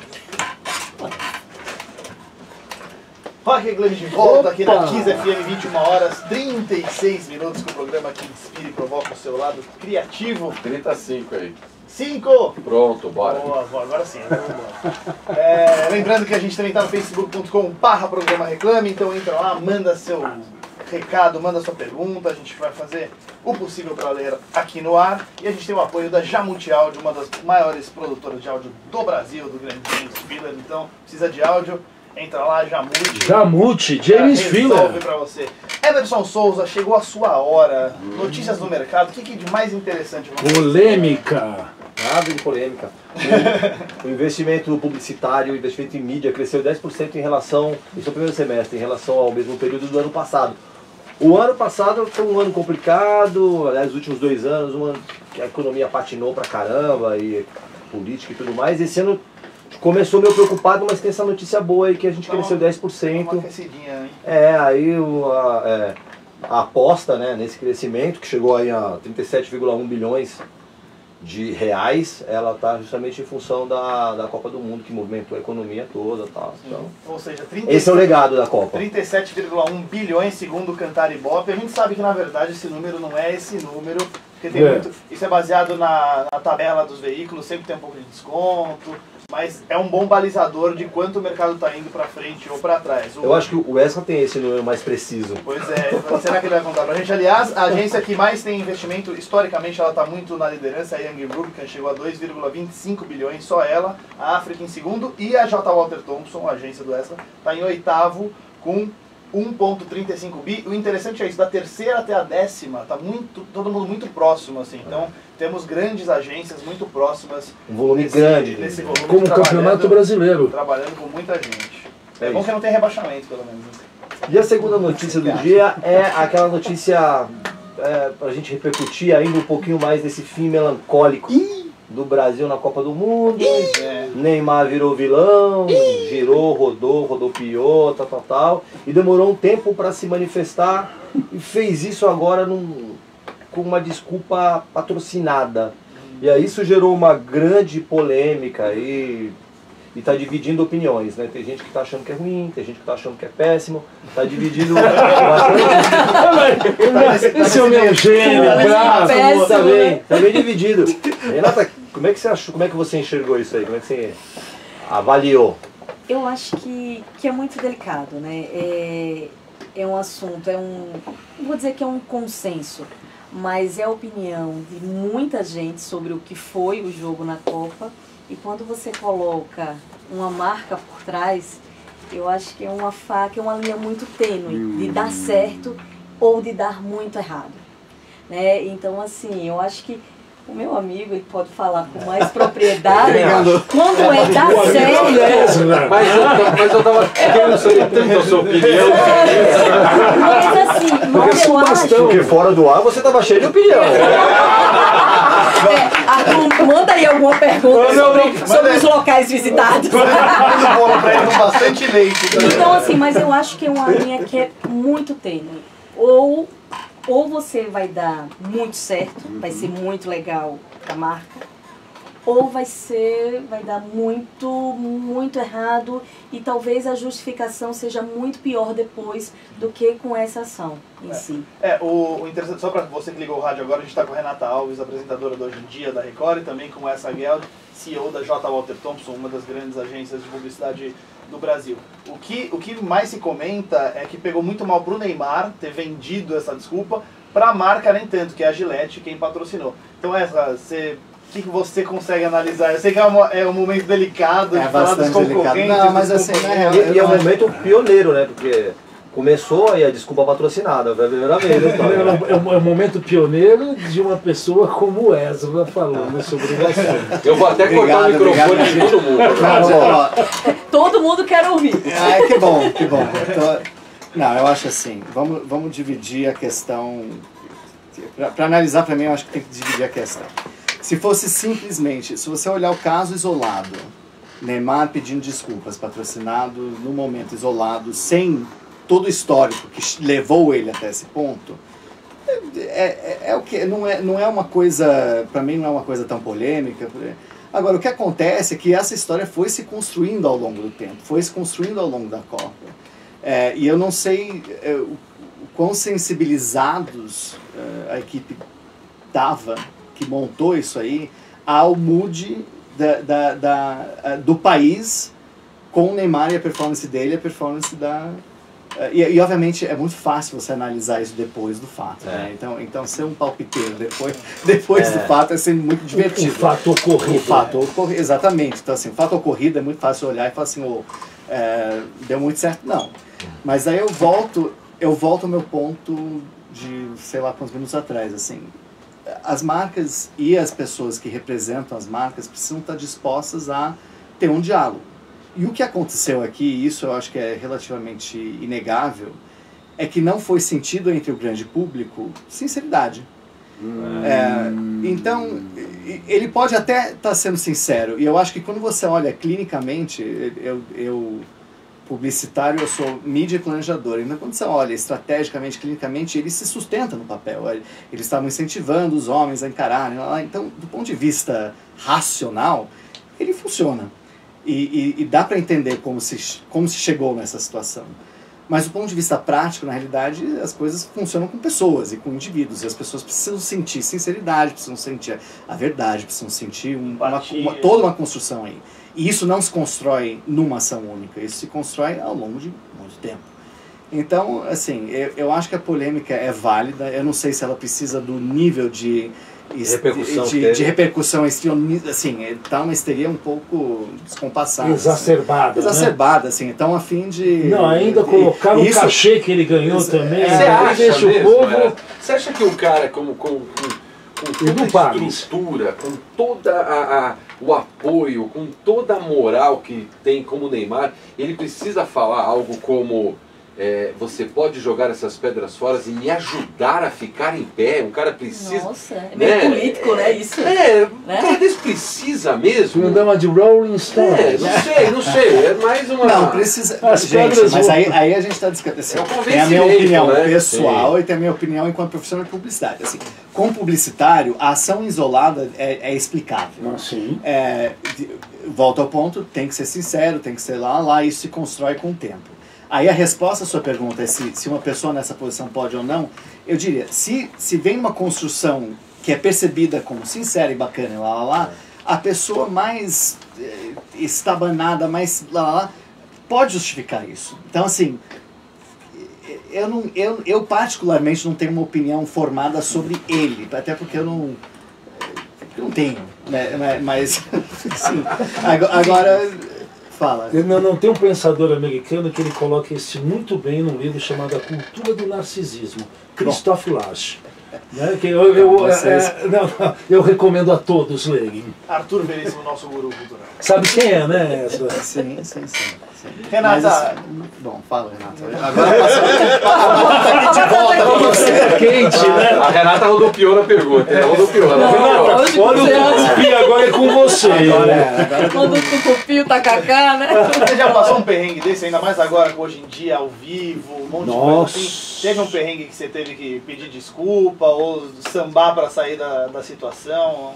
Rock Reclame de volta aqui na Kiss F M, vinte e uma horas, trinta e seis minutos, com o programa que inspira e provoca o seu lado criativo. trinta e cinco aí. cinco! Pronto, bora. Boa, boa, agora sim. É, lembrando que a gente também está no facebook ponto com barra programa reclame, então entra lá, manda seu, recado, manda sua pergunta, a gente vai fazer o possível para ler aqui no ar. E a gente tem o apoio da Jamute Áudio, uma das maiores produtoras de áudio do Brasil, do grande James Filler. Então, precisa de áudio, entra lá, Jamute. Jamute, James Filler. Resolve para você. Everson Souza, chegou a sua hora. Notícias do mercado, o que, que de mais interessante? Polêmica. Nada de polêmica. O, o investimento publicitário, o investimento em mídia cresceu dez por cento em relação, esse é o primeiro semestre, em relação ao mesmo período do ano passado. O ano passado foi um ano complicado, aliás, os últimos dois anos, um ano que a economia patinou pra caramba, e política e tudo mais. Esse ano começou meio preocupado, mas tem essa notícia boa aí que a gente Então, cresceu dez por cento. Uma aquecidinha, hein? É, aí o, a, é, a aposta, né, nesse crescimento, que chegou aí a trinta e sete vírgula um bilhões de reais, ela está justamente em função da, da Copa do Mundo, que movimentou a economia toda e tal. Então, ou seja, esse é o legado da Copa. trinta e sete vírgula um bilhões segundo o Cantar Ibope. A gente sabe que na verdade esse número não é esse número, porque tem É. muito, isso é baseado na, na tabela dos veículos, sempre tem um pouco de desconto, mas é um bom balizador de quanto o mercado está indo para frente ou para trás. O, Eu acho que o Wesley tem esse número mais preciso. Pois é, será que ele vai contar pra gente? Aliás, a agência que mais tem investimento, historicamente, ela está muito na liderança, a Young Rubicon chegou a dois vírgula vinte e cinco bilhões, só ela, a África em segundo, e a J. Walter Thompson, a agência do Wesley, está em oitavo com um vírgula trinta e cinco bi. O interessante é isso, da terceira até a décima, tá muito, todo mundo muito próximo, assim. Então, temos grandes agências muito próximas. Um volume nesse, grande. nesse volume, Como o Campeonato Brasileiro. Trabalhando com muita gente. É, É bom isso. que não tem rebaixamento, pelo menos. E a segunda notícia do dia é aquela notícia é, pra gente repercutir ainda um pouquinho mais desse fim melancólico do Brasil na Copa do Mundo. É. Neymar virou vilão, girou, rodou, rodopiou, tal, tal, tal. E demorou um tempo para se manifestar e fez isso agora num, com uma desculpa patrocinada. E aí isso gerou uma grande polêmica e e está dividindo opiniões, né? Tem gente que está achando que é ruim, tem gente que está achando que é péssimo, está dividindo bastante. Esse é o meu gênio, bravo. Está bem, tá bem dividido. Renata, como é que você achou, como é que você enxergou isso aí? Como é que você avaliou? Eu acho que, que é muito delicado, né? É, é um assunto, é um... Não vou dizer que é um consenso, mas é a opinião de muita gente sobre o que foi o jogo na Copa. E quando você coloca uma marca por trás, eu acho que é uma faca, é uma linha muito tênue de dar certo ou de dar muito errado, né? Então, assim, eu acho que o meu amigo, ele pode falar com mais propriedade. Quando é dar certo... Mas eu, mas eu tava querendo saber tanto a sua opinião. Mas assim, mas eu acho... Porque fora do ar você estava cheio de opinião. É, Arthur, manda aí alguma pergunta sobre, sobre os locais visitados. Bastante leite. Então, assim, mas eu acho que é uma linha que é muito tênue. Ou, ou você vai dar muito certo, vai ser muito legal para a marca, ou vai ser, vai dar muito, muito errado e talvez a justificação seja muito pior depois do que com essa ação em si. É, o, o interessante, só para você que ligou o rádio agora, a gente está com a Renata Alves, apresentadora do Hoje em Dia da Record, e também com essa Guel, C E O da J. Walter Thompson, uma das grandes agências de publicidade do Brasil. O que, o que mais se comenta é que pegou muito mal pro Neymar ter vendido essa desculpa, para a marca nem tanto, que é a Gillette quem patrocinou. Então essa, você... O que, que você consegue analisar? Eu sei que é, uma, é um momento delicado É de falar dos bastante concorrentes. delicado. Não, mas dos assim, concorrentes. E, e é um momento pioneiro, né? Porque começou aí a desculpa patrocinada, foi a primeira vez. Né, É um, é um momento pioneiro de uma pessoa como Ezra falando sobre o assunto. Eu vou até cortar o microfone de todo mundo. Mas, ó, Todo mundo quer ouvir. ah, que bom, que bom. Então, não, eu acho assim, vamos, vamos dividir a questão. Para analisar, para mim, eu acho que tem que dividir a questão. Se fosse simplesmente, se você olhar o caso isolado, Neymar pedindo desculpas, patrocinado no momento isolado, sem todo o histórico que levou ele até esse ponto, é, é, é o que não é, não é uma coisa, para mim não é uma coisa tão polêmica. Agora, o que acontece é que essa história foi se construindo ao longo do tempo, foi se construindo ao longo da Copa. É, e eu não sei é, o, o quão sensibilizados é, a equipe estava, que montou isso aí, ao mood da, da, da, do país com o Neymar e a performance dele e a performance da, E, e obviamente é muito fácil você analisar isso depois do fato, É. né? Então, então ser um palpiteiro depois, depois É. do fato é sempre muito divertido. O fato ocorrido. O fato ocorrido, exatamente. Então assim, o fato ocorrido é muito fácil olhar e falar assim, oh, é, deu muito certo, não. Mas aí eu volto, eu volto ao meu ponto de sei lá quantos minutos atrás, assim. As marcas e as pessoas que representam as marcas precisam estar dispostas a ter um diálogo. E o que aconteceu aqui, e isso eu acho que é relativamente inegável, é que não foi sentido entre o grande público sinceridade. Hum. É, então, ele pode até estar sendo sincero, e eu acho que quando você olha clinicamente, eu, eu publicitário, eu sou mídia e planejador, então quando você olha estrategicamente, clinicamente, ele se sustenta no papel. Eles estavam incentivando os homens a encararem, então do ponto de vista racional, ele funciona. E, e, e dá para entender como se, como se chegou nessa situação. Mas do ponto de vista prático, na realidade, as coisas funcionam com pessoas e com indivíduos. E as pessoas precisam sentir sinceridade, precisam sentir a verdade, precisam sentir um, uma, uma, toda uma construção aí. E isso não se constrói numa ação única, isso se constrói ao longo de muito tempo. Então, assim, eu, eu acho que a polêmica é válida, eu não sei se ela precisa do nível de... Repercussão de, de repercussão, assim, está uma histeria um pouco descompassada. Exacerbada. Assim. Exacerbada, assim, então a fim de... Não, ainda de, colocar o isso, cachê que ele ganhou isso, também. Você É, acha deixa mesmo, o povo... é? Você acha que o cara, como, com, com, com toda a estrutura, com toda a, a, o apoio, com toda a moral que tem como Neymar, ele precisa falar algo como... É, você pode jogar essas pedras fora e me ajudar a ficar em pé? Um cara precisa... Nossa, é meio né? político, né? Isso. É, né? o cara desse precisa mesmo. Não dá uma de Rolling Stones. É, não sei, não sei. É mais uma... Não, precisa... As gente, pedras mas vão... aí, aí a gente está discutindo. Assim, é um tem a minha opinião né? pessoal Sim. e tem a minha opinião enquanto profissional de publicidade. Assim, com publicitário, a ação isolada é, é explicável. Ah, sim. É, volta ao ponto, tem que ser sincero, tem que ser lá, lá, isso se constrói com o tempo. Aí a resposta à sua pergunta é se, se uma pessoa nessa posição pode ou não. Eu diria, se, se vem uma construção que é percebida como sincera e bacana e lá, lá, lá, a pessoa mais eh, estabanada, mais lá, lá, lá, pode justificar isso. Então, assim, eu, não, eu, eu particularmente não tenho uma opinião formada sobre ele, até porque eu não, eu não tenho, né? Mas, sim, agora... Fala. Não, não, tem um pensador americano que ele coloca isso muito bem num livro chamado A Cultura do Narcisismo, Christoph Lasch. Né, que eu, eu, é, não, não, eu recomendo a todos lerem. Arthur Veríssimo, nosso guru cultural. Sabe quem é, né? Essa? Sim, sim, sim. sim. Renata. Mas, bom, fala, Renata. Agora passa de volta com você. É quente, né? A Renata rodopiou na pergunta. Ela rodopiou. Ela Renata, hoje olha o tucupi agora é com você. Agora é. Agora quando o tucupi, o tacacá, né? Você já passou um perrengue desse, ainda mais agora, hoje em dia, ao vivo, um monte Nossa. de coisa assim? Teve um perrengue que você teve que pedir desculpa ou sambar pra sair da, da situação?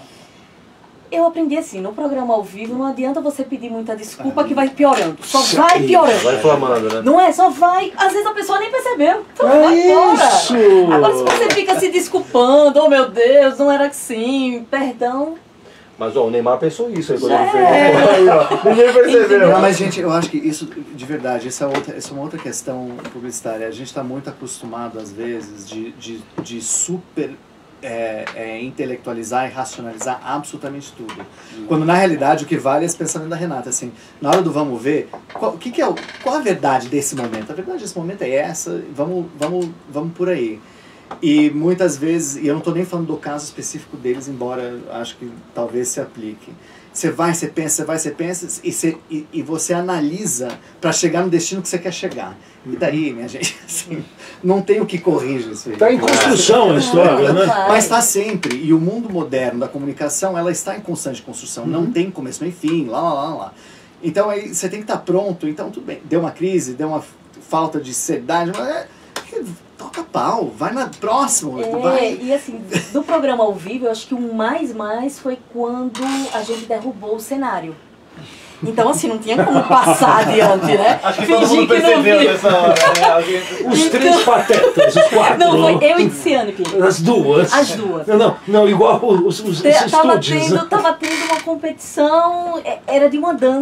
Eu aprendi assim, no programa ao vivo não adianta você pedir muita desculpa que vai piorando. Só vai piorando. Vai inflamando, né? Não é? Só vai. Às vezes a pessoa nem percebeu. Então É vai isso. embora. Agora se você fica se desculpando, oh meu Deus, não era assim, perdão. Mas ó, o Neymar pensou isso aí quando ele É. fez. Aí, ó, ninguém percebeu. Não, mas gente, eu acho que isso, de verdade, essa é, outra, essa é uma outra questão publicitária. A gente está muito acostumado, às vezes, de, de, de super é, é, intelectualizar e racionalizar absolutamente tudo. Hum. Quando, na realidade, o que vale é esse pensamento da Renata. Assim, na hora do vamos ver, qual, que que é o, qual a verdade desse momento? A verdade desse momento é essa, vamos, vamos, vamos por aí. E muitas vezes, e eu não estou nem falando do caso específico deles, embora acho que talvez se aplique. Você vai, você pensa, você vai, você pensa, e você, e, e você analisa para chegar no destino que você quer chegar. E daí, minha gente, assim, não tem o que corrigir isso aí. Está em construção a história, né? Mas está sempre. E o mundo moderno da comunicação, ela está em constante construção. Uhum. Não tem começo nem fim, lá, lá, lá, lá. Então aí você tem que estar pronto. Então tudo bem, deu uma crise, deu uma falta de seriedade, mas é, toca pau, vai na próxima. É, vai. E assim, do programa ao vivo, eu acho que o mais mais foi quando a gente derrubou o cenário. Então, assim, não tinha como passar adiante, né? Acho que Fingir todo mundo que não percebeu vi. nessa hora. Né? Alguém... Os então... três patetas, os quatro. Não, foi eu e Tiziane, Pinho. As duas. As duas. Não, não, não igual os, os, os Te, tava, estúdios. tendo, tava tendo uma competição, era de uma dança.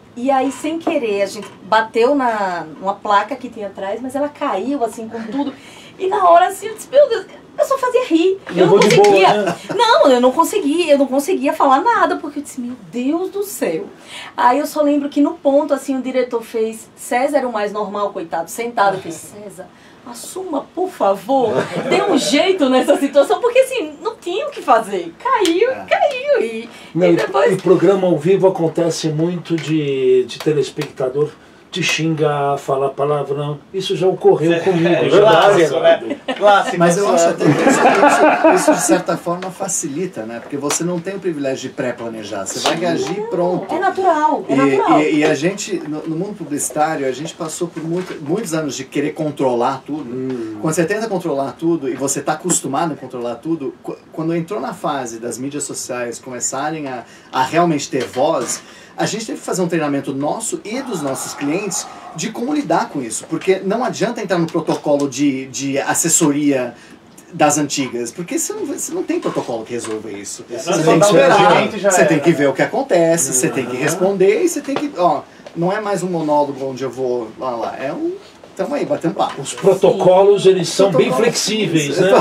E aí, sem querer, a gente bateu na, numa placa que tinha atrás, mas ela caiu, assim, com tudo. E na hora, assim, eu disse, meu Deus, eu só fazia rir. Eu não conseguia. Boa, né? Não, eu não conseguia, eu não conseguia falar nada, porque eu disse, meu Deus do céu. Aí eu só lembro que no ponto, assim, o diretor fez, César era o mais normal, coitado, sentado, fez, César, assuma, por favor, dê um jeito nessa situação, porque assim, não tinha o que fazer. Caiu, é. caiu. E, não, e depois... E programa ao vivo acontece muito de, de telespectador te xingar, falar palavrão. Isso já ocorreu é, comigo. É, já clássico, né? Clássico. Mas eu acho até que isso, isso, de certa forma, facilita, né? Porque você não tem o privilégio de pré-planejar. Você vai reagir e pronto. É natural, é e, natural. E, e a gente, no, no mundo publicitário, a gente passou por muito, muitos anos de querer controlar tudo. Hum. Quando você tenta controlar tudo e você está acostumado a controlar tudo, quando entrou na fase das mídias sociais começarem a, a realmente ter voz, a gente teve que fazer um treinamento nosso e dos nossos clientes de como lidar com isso. Porque não adianta entrar no protocolo de, de assessoria das antigas, porque você não, você não tem protocolo que resolva isso. Você, você tem que, esperar, você tem que ver o que acontece, uhum. você tem que responder e você tem que... Ó, não é mais um monólogo onde eu vou lá, lá. É um... Estamos aí, batendo papo. Os protocolos, eles são bem flexíveis, né?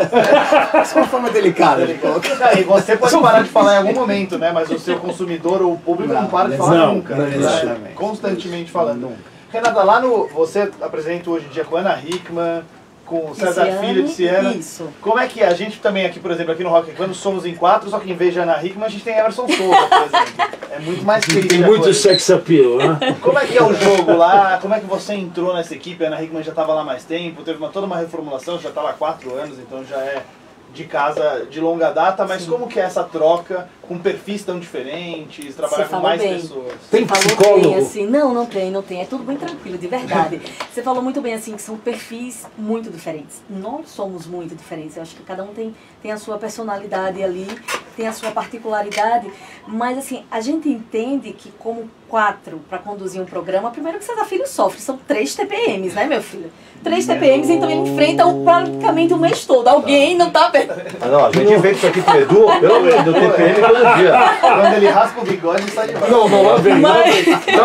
Isso é uma forma delicada de colocar. E você pode parar de falar em algum momento, né? Mas o seu consumidor ou o público não, não para de falar não, nunca. Não, né? Constantemente falando. Nunca. Renata, lá no... Você apresenta hoje em dia com a Ana Hickman, com o César Filho de Siena. Isso. Como é que é? A gente também aqui, por exemplo, aqui no Rock quando somos em quatro, só que em vez de Ana Hickman, a gente tem Emerson Souza, por exemplo. É muito mais crítica. Tem muito sex appeal, né? Como é que é o jogo lá? Como é que você entrou nessa equipe? A Ana Hickman já estava lá há mais tempo, teve uma, toda uma reformulação, já está lá há quatro anos, então já é de casa de longa data, mas Sim. como que é essa troca com perfis tão diferentes, trabalhar Você com mais bem. pessoas? Tem psicólogo? Bem, assim, não, não tem, não tem. É tudo bem tranquilo, de verdade. Você falou muito bem assim, que são perfis muito diferentes. Nós somos muito diferentes. Eu acho que cada um tem, tem a sua personalidade ali, tem a sua particularidade, mas assim, a gente entende que como quatro para conduzir um programa, primeiro que César Filho sofre, são três T P Ms, né, meu filho? Três T P Ms, então ele enfrenta o, praticamente o mês todo. Alguém não tá bem. Ah, não, a gente fez isso aqui pro Edu, pelo menos, do T P M todo dia. Quando ele raspa o bigode, ele sai de baixo. Não, não, lá vem. Mas...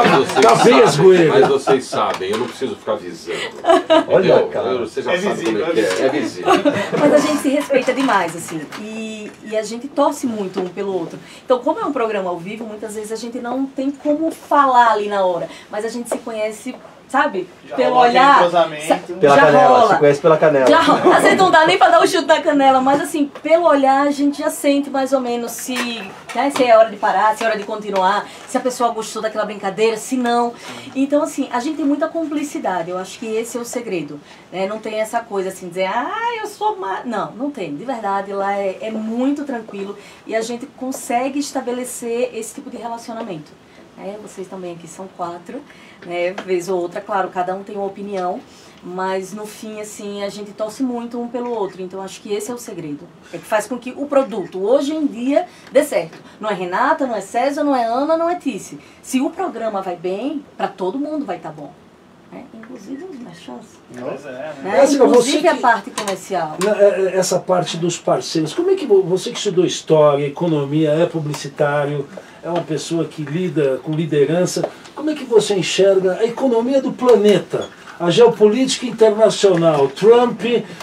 Lá vem as goeiras. Mas vocês sabem, eu não preciso ficar avisando. Olha, cara. Você já é sabe visível, como é que é. É visível. Mas a gente se respeita demais, assim. E, e a gente torce muito um pelo outro. Então, como é um programa ao vivo, muitas vezes a gente não tem como falar ali na hora. Mas a gente se conhece, sabe? Já pelo olhar. Pela já canela, rola. se conhece pela canela. Já rola. Às vezes não dá nem pra dar o chute na canela, mas assim, pelo olhar a gente já sente mais ou menos se, né, se é hora de parar, se é hora de continuar, se a pessoa gostou daquela brincadeira, se não. Então, assim, a gente tem muita cumplicidade. Eu acho que esse é o segredo. Né? Não tem essa coisa assim, dizer, ah, eu sou má. Não, não tem. De verdade, lá é, é muito tranquilo e a gente consegue estabelecer esse tipo de relacionamento. É, vocês também aqui são quatro, né, vez ou outra, claro, cada um tem uma opinião, mas no fim, assim, a gente torce muito um pelo outro, então acho que esse é o segredo, é que faz com que o produto, hoje em dia, dê certo. Não é Renata, não é César, não é Ana, não é Tice. Se o programa vai bem, para todo mundo vai estar tá bom. Né? Inclusive os merchants. Pois é, né? Né? Inclusive que, a parte comercial. Essa parte dos parceiros, como é que você que estudou história, economia, é publicitário, é uma pessoa que lida com liderança, como é que você enxerga a economia do planeta? A geopolítica internacional, Trump,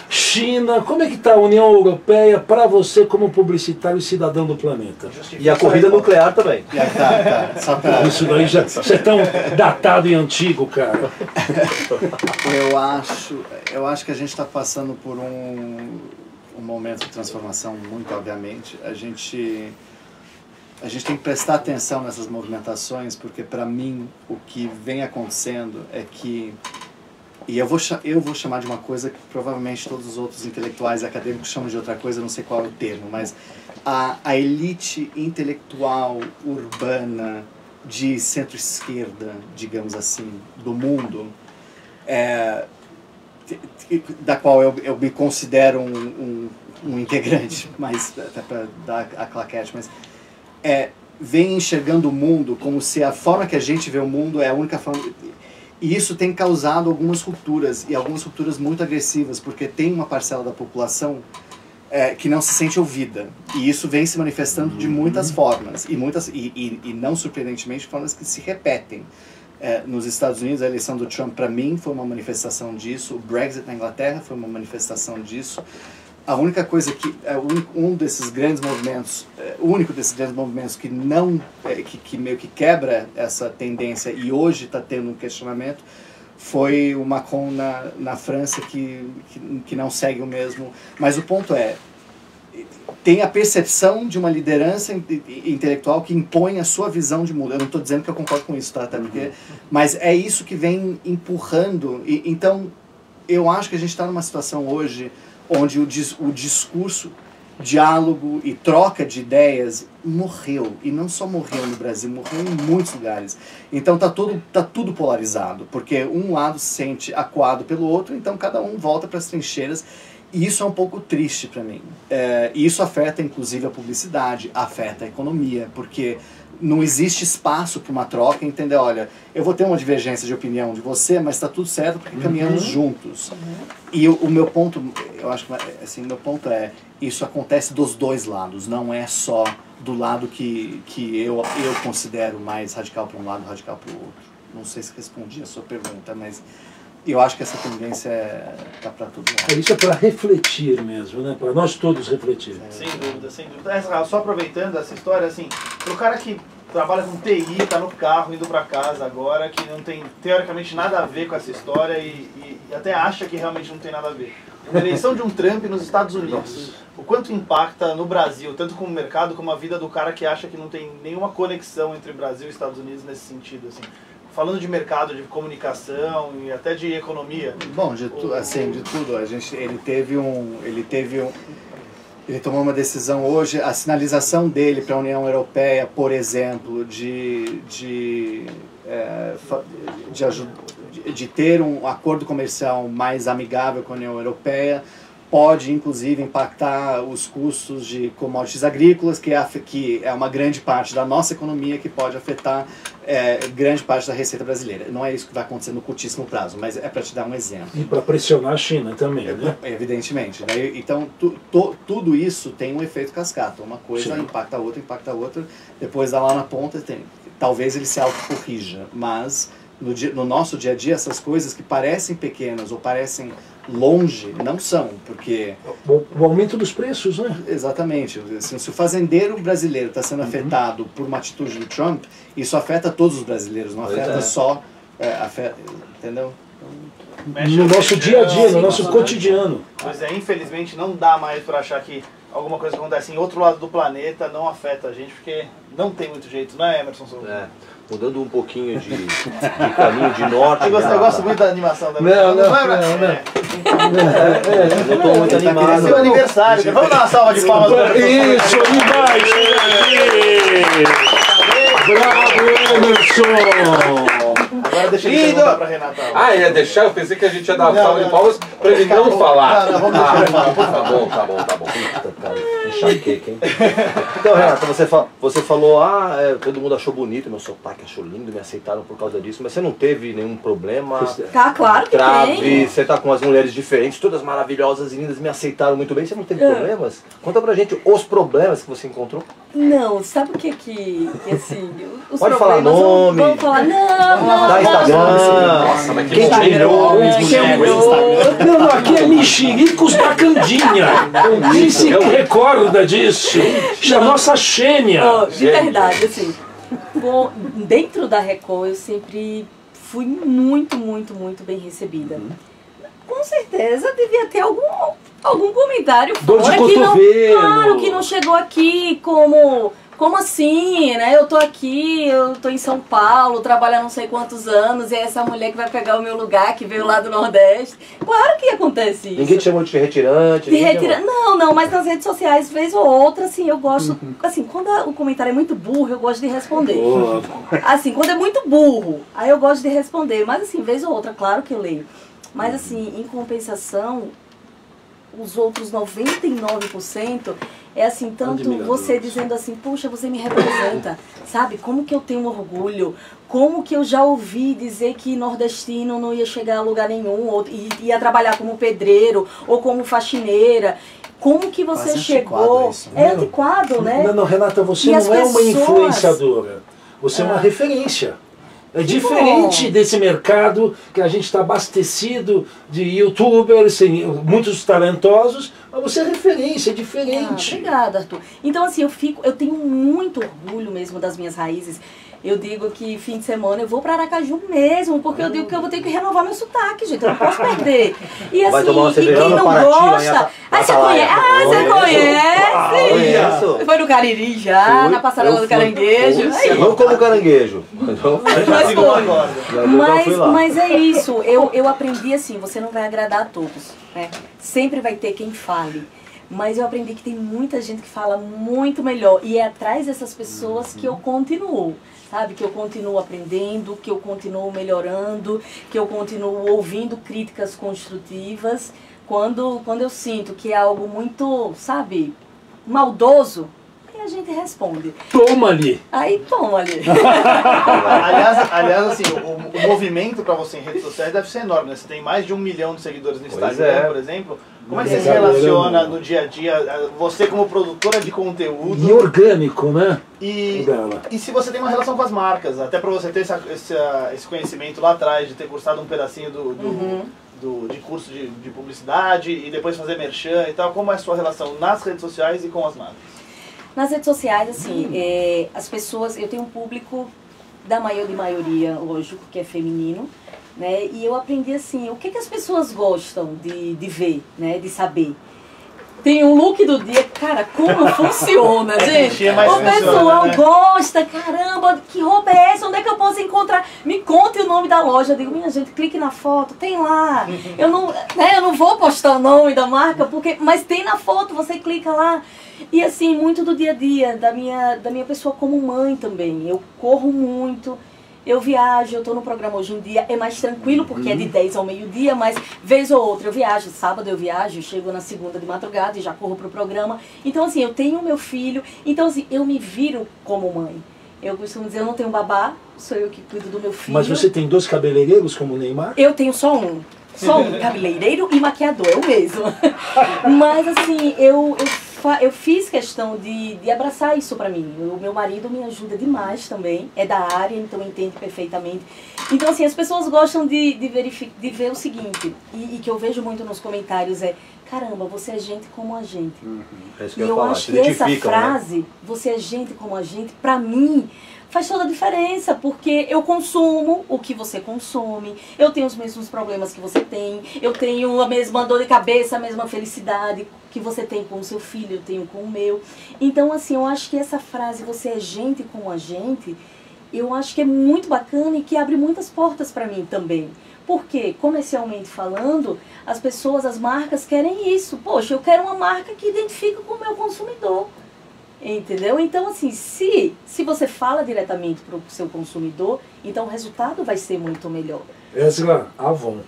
China, como é que está a União Europeia para você como publicitário e cidadão do planeta? E a corrida nuclear também. Tá, tá. Só pra... Isso daí já você é tão datado e antigo, cara. Eu acho, eu acho que a gente está passando por um, um momento de transformação, muito obviamente. A gente, a gente tem que prestar atenção nessas movimentações, porque para mim o que vem acontecendo é que E eu vou, eu vou chamar de uma coisa que provavelmente todos os outros intelectuais e acadêmicos chamam de outra coisa, não sei qual é o termo, mas a, a elite intelectual urbana de centro-esquerda, digamos assim, do mundo, é, da qual eu, eu me considero um, um, um integrante, mas até para dar a claquete, mas é, vem enxergando o mundo como se a forma que a gente vê o mundo é a única forma... E isso tem causado algumas rupturas, e algumas rupturas muito agressivas, porque tem uma parcela da população é, que não se sente ouvida. E isso vem se manifestando de muitas formas, e, muitas, e, e, e não surpreendentemente, formas que se repetem. É, nos Estados Unidos, a eleição do Trump, para mim, foi uma manifestação disso. O Brexit na Inglaterra foi uma manifestação disso. A única coisa que, um desses grandes movimentos, o único desses grandes movimentos que não, que, que meio que quebra essa tendência e hoje está tendo um questionamento, foi o Macron na, na França, que, que, que não segue o mesmo. Mas o ponto é, tem a percepção de uma liderança intelectual que impõe a sua visão de mundo. Eu não estou dizendo que eu concordo com isso, tá? Até porque, mas é isso que vem empurrando. E, então, eu acho que a gente está numa situação hoje onde o, dis, o discurso, diálogo e troca de ideias morreu. E não só morreu no Brasil, morreu em muitos lugares. Então tá tudo, tá tudo polarizado, porque um lado se sente acuado pelo outro, então cada um volta para as trincheiras. E isso é um pouco triste para mim. É, e isso afeta inclusive a publicidade, afeta a economia, porque não existe espaço para uma troca, entender, olha, eu vou ter uma divergência de opinião de você, mas está tudo certo porque uhum. caminhamos juntos. Uhum. E o, o meu ponto, eu acho que assim, meu ponto é, isso acontece dos dois lados, não é só do lado que, que eu, eu considero mais radical para um lado, radical para o outro. Não sei se respondi a sua pergunta, mas eu acho que essa tendência está para todo lado. Isso é para refletir mesmo, né? Para nós todos refletirmos. Sem dúvida, sem dúvida. É, só aproveitando essa história, assim, para o cara que trabalha com T I, está no carro, indo para casa agora, que não tem teoricamente nada a ver com essa história e, e, e até acha que realmente não tem nada a ver. Uma eleição de um Trump nos Estados Unidos, o quanto impacta no Brasil, tanto como mercado como a vida do cara que acha que não tem nenhuma conexão entre Brasil e Estados Unidos nesse sentido, assim. Falando de mercado, de comunicação e até de economia. Bom, de tu, assim, de tudo, a gente, ele teve um, ele teve um, ele tomou uma decisão hoje, a sinalização dele para a União Europeia, por exemplo, de de é, de, de ter um acordo comercial mais amigável com a União Europeia, pode inclusive impactar os custos de commodities agrícolas, que é, que é uma grande parte da nossa economia, que pode afetar é, grande parte da receita brasileira. Não é isso que vai acontecer no curtíssimo prazo, mas é para te dar um exemplo. E para pressionar a China também, né? Evidentemente. Né? Então, tu, tu, tudo isso tem um efeito cascata. Uma coisa Sim. impacta a outra, impacta a outra, depois dá lá na ponta, tem, talvez ele se autocorrija, mas no, dia, no nosso dia a dia, essas coisas que parecem pequenas ou parecem longe, não são, porque... O, o aumento dos preços, né? Exatamente. Se, se o fazendeiro brasileiro está sendo uhum. afetado por uma atitude do Trump, isso afeta todos os brasileiros, não afeta é. só... É, afeta, entendeu? Mexe no nosso dia a dia, no nosso cotidiano. Pois é, infelizmente não dá mais para achar que alguma coisa que acontece em outro lado do planeta não afeta a gente, porque não tem muito jeito, não é, Emerson Souza? É. Mudando um pouquinho de, de caminho de norte. Eu gosto, eu gosto muito da animação da Não, não, não. não, não. É. Eu estou muito animado. É seu aniversário. Vamos dar uma salva de palmas para ele. Isso, demais! Bravo, Emerson! Agora deixa ele perguntar para Renata. Ah, ia deixar? Eu pensei que a gente ia dar uma salva de palmas para ele não falar. Não, não, vamos deixar ele falar. Tá bom, tá bom, tá bom. Eita, cara, enxaqueca, hein? Então, Renata, você, fa você falou, ah, é, todo mundo achou bonito, meu sotaque achou lindo, me aceitaram por causa disso, mas você não teve nenhum problema? Tá, claro que Trave, tem. Você tá com as mulheres diferentes, todas maravilhosas e lindas, me aceitaram muito bem, você não teve é. problemas? Conta pra gente os problemas que você encontrou. Não, sabe o que que, que assim, os Pode problemas falar nome. Vão, vão falar, não, não, Dá Instagram. Nossa, mas que Quem te humilhou? Não, não, aqui é mexericos da Candinha. Quem se recorda disso? A nossa Xênia. Oh, de verdade, assim, bom, dentro da Record eu sempre fui muito, muito, muito bem recebida. Hum. Com certeza devia ter algum, algum comentário Dor fora de que não, cotovelo. claro, que não chegou aqui como... Como assim, né? Eu tô aqui, eu tô em São Paulo, trabalho há não sei quantos anos, e é essa mulher que vai pegar o meu lugar, que veio lá do Nordeste. Claro que acontece isso. Ninguém te chamou de retirante? De retirante? Não, não, mas nas redes sociais, vez ou outra, assim, eu gosto... Uhum. Assim, quando o comentário é muito burro, eu gosto de responder. Oh. Assim, quando é muito burro, aí eu gosto de responder. Mas assim, vez ou outra, claro que eu leio. Mas assim, em compensação, os outros noventa e nove por cento... É assim, tanto você dizendo assim, puxa, você me representa, sabe? Como que eu tenho orgulho, como que eu já ouvi dizer que nordestino não ia chegar a lugar nenhum, ou ia trabalhar como pedreiro, ou como faxineira. como que você Quase chegou... antiquado isso, né? É antiquado, né? Não, não, Renata, você E não as é uma pessoas- influenciadora. Você é uma Ah. referência. É Que diferente bom. desse mercado que a gente está abastecido de youtubers, tem muitos talentosos, mas você é referência, é Ah, diferente. obrigada, Arthur. Então, assim, eu fico, eu tenho muito orgulho mesmo das minhas raízes. Eu digo que fim de semana eu vou para Aracaju mesmo, porque eu digo que eu vou ter que renovar meu sotaque, gente. Eu não posso perder. E assim, Vai tomar uma e cerveja quem no não Paraty, lá em gosta. Ata- Ah, você Atalaia. conhece? Ah, você conhece? Conheço. Foi no Cariri já, Fui, na passarela eu do fui. Caranguejo. Fui. Não como caranguejo. Mas Mas foi. Mas, Mas, mas é isso, eu, eu aprendi assim, você não vai agradar a todos, né? Sempre vai ter quem fale. Mas eu aprendi que tem muita gente que fala muito melhor. E é atrás dessas pessoas que eu continuo. Sabe? Que eu continuo aprendendo, que eu continuo melhorando, que eu continuo ouvindo críticas construtivas. Quando, quando eu sinto que é algo muito, sabe, maldoso, aí a gente responde. Toma ali! Aí toma ali. aliás, aliás, assim, o, o movimento para você em redes sociais deve ser enorme, né? Você tem mais de um milhão de seguidores no Instagram, é. por exemplo. Como é que você se Exagerando. relaciona no dia a dia, você como produtora de conteúdo? E orgânico, né? E, Dela. e se você tem uma relação com as marcas, até para você ter essa, essa- esse conhecimento lá atrás, de ter cursado um pedacinho do, do, Uhum. do- de curso de, de publicidade e depois fazer merchan e tal, como é a sua relação nas redes sociais e com as marcas? Nas redes sociais, assim, é, as pessoas, eu tenho um público da maior de maioria, lógico, que é feminino, né? E eu aprendi assim, o que, que as pessoas gostam de, de ver, né? De saber. Tem um look do dia, cara, como funciona, gente? É mais O funciona, pessoal né? gosta, caramba, que roupa é essa? Onde é que eu posso encontrar? Me conte o nome da loja. Eu digo, minha gente, clique na foto, tem lá. Eu não, né, eu não vou postar o nome da marca, porque, mas tem na foto, você clica lá. E assim, muito do dia a dia, da minha, da minha pessoa como mãe também. Eu corro muito. Eu viajo, eu tô no programa hoje em dia, é mais tranquilo porque é de dez ao meio-dia, mas vez ou outra eu viajo, sábado eu viajo, chego na segunda de madrugada e já corro pro programa. Então assim, eu tenho meu filho, então assim, eu me viro como mãe. Eu costumo dizer, eu não tenho babá, sou eu que cuido do meu filho. Mas você tem dois cabeleireiros como o Neymar? Eu tenho só um. Só um, cabeleireiro e maquiador, é o mesmo. Mas assim, eu, eu, fa eu fiz questão de, de abraçar isso pra mim. O meu marido me ajuda demais também, é da área, então entende perfeitamente. Então assim, as pessoas gostam de, de, de ver o seguinte, e, e que eu vejo muito nos comentários é, caramba, você é gente como a gente. Uhum. É isso que E eu ia eu falar. acho Se que essa identificam, né? frase, você é gente como a gente, pra mim, faz toda a diferença, porque eu consumo o que você consome, eu tenho os mesmos problemas que você tem, eu tenho a mesma dor de cabeça, a mesma felicidade que você tem com o seu filho, eu tenho com o meu. Então, assim, eu acho que essa frase, você é gente como a gente, eu acho que é muito bacana e que abre muitas portas pra mim também. Porque, comercialmente falando, as pessoas, as marcas querem isso. Poxa, eu quero uma marca que identifica com o meu consumidor. Entendeu? Então, assim, se, se você fala diretamente para o seu consumidor, então o resultado vai ser muito melhor. Ezra, Avon.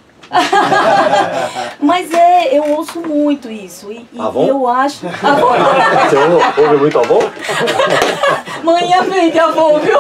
Mas é, eu ouço muito isso. E, e Avon? eu acho. Avon. Você ouve, ouve muito Avon? Manhã vende Avon, viu?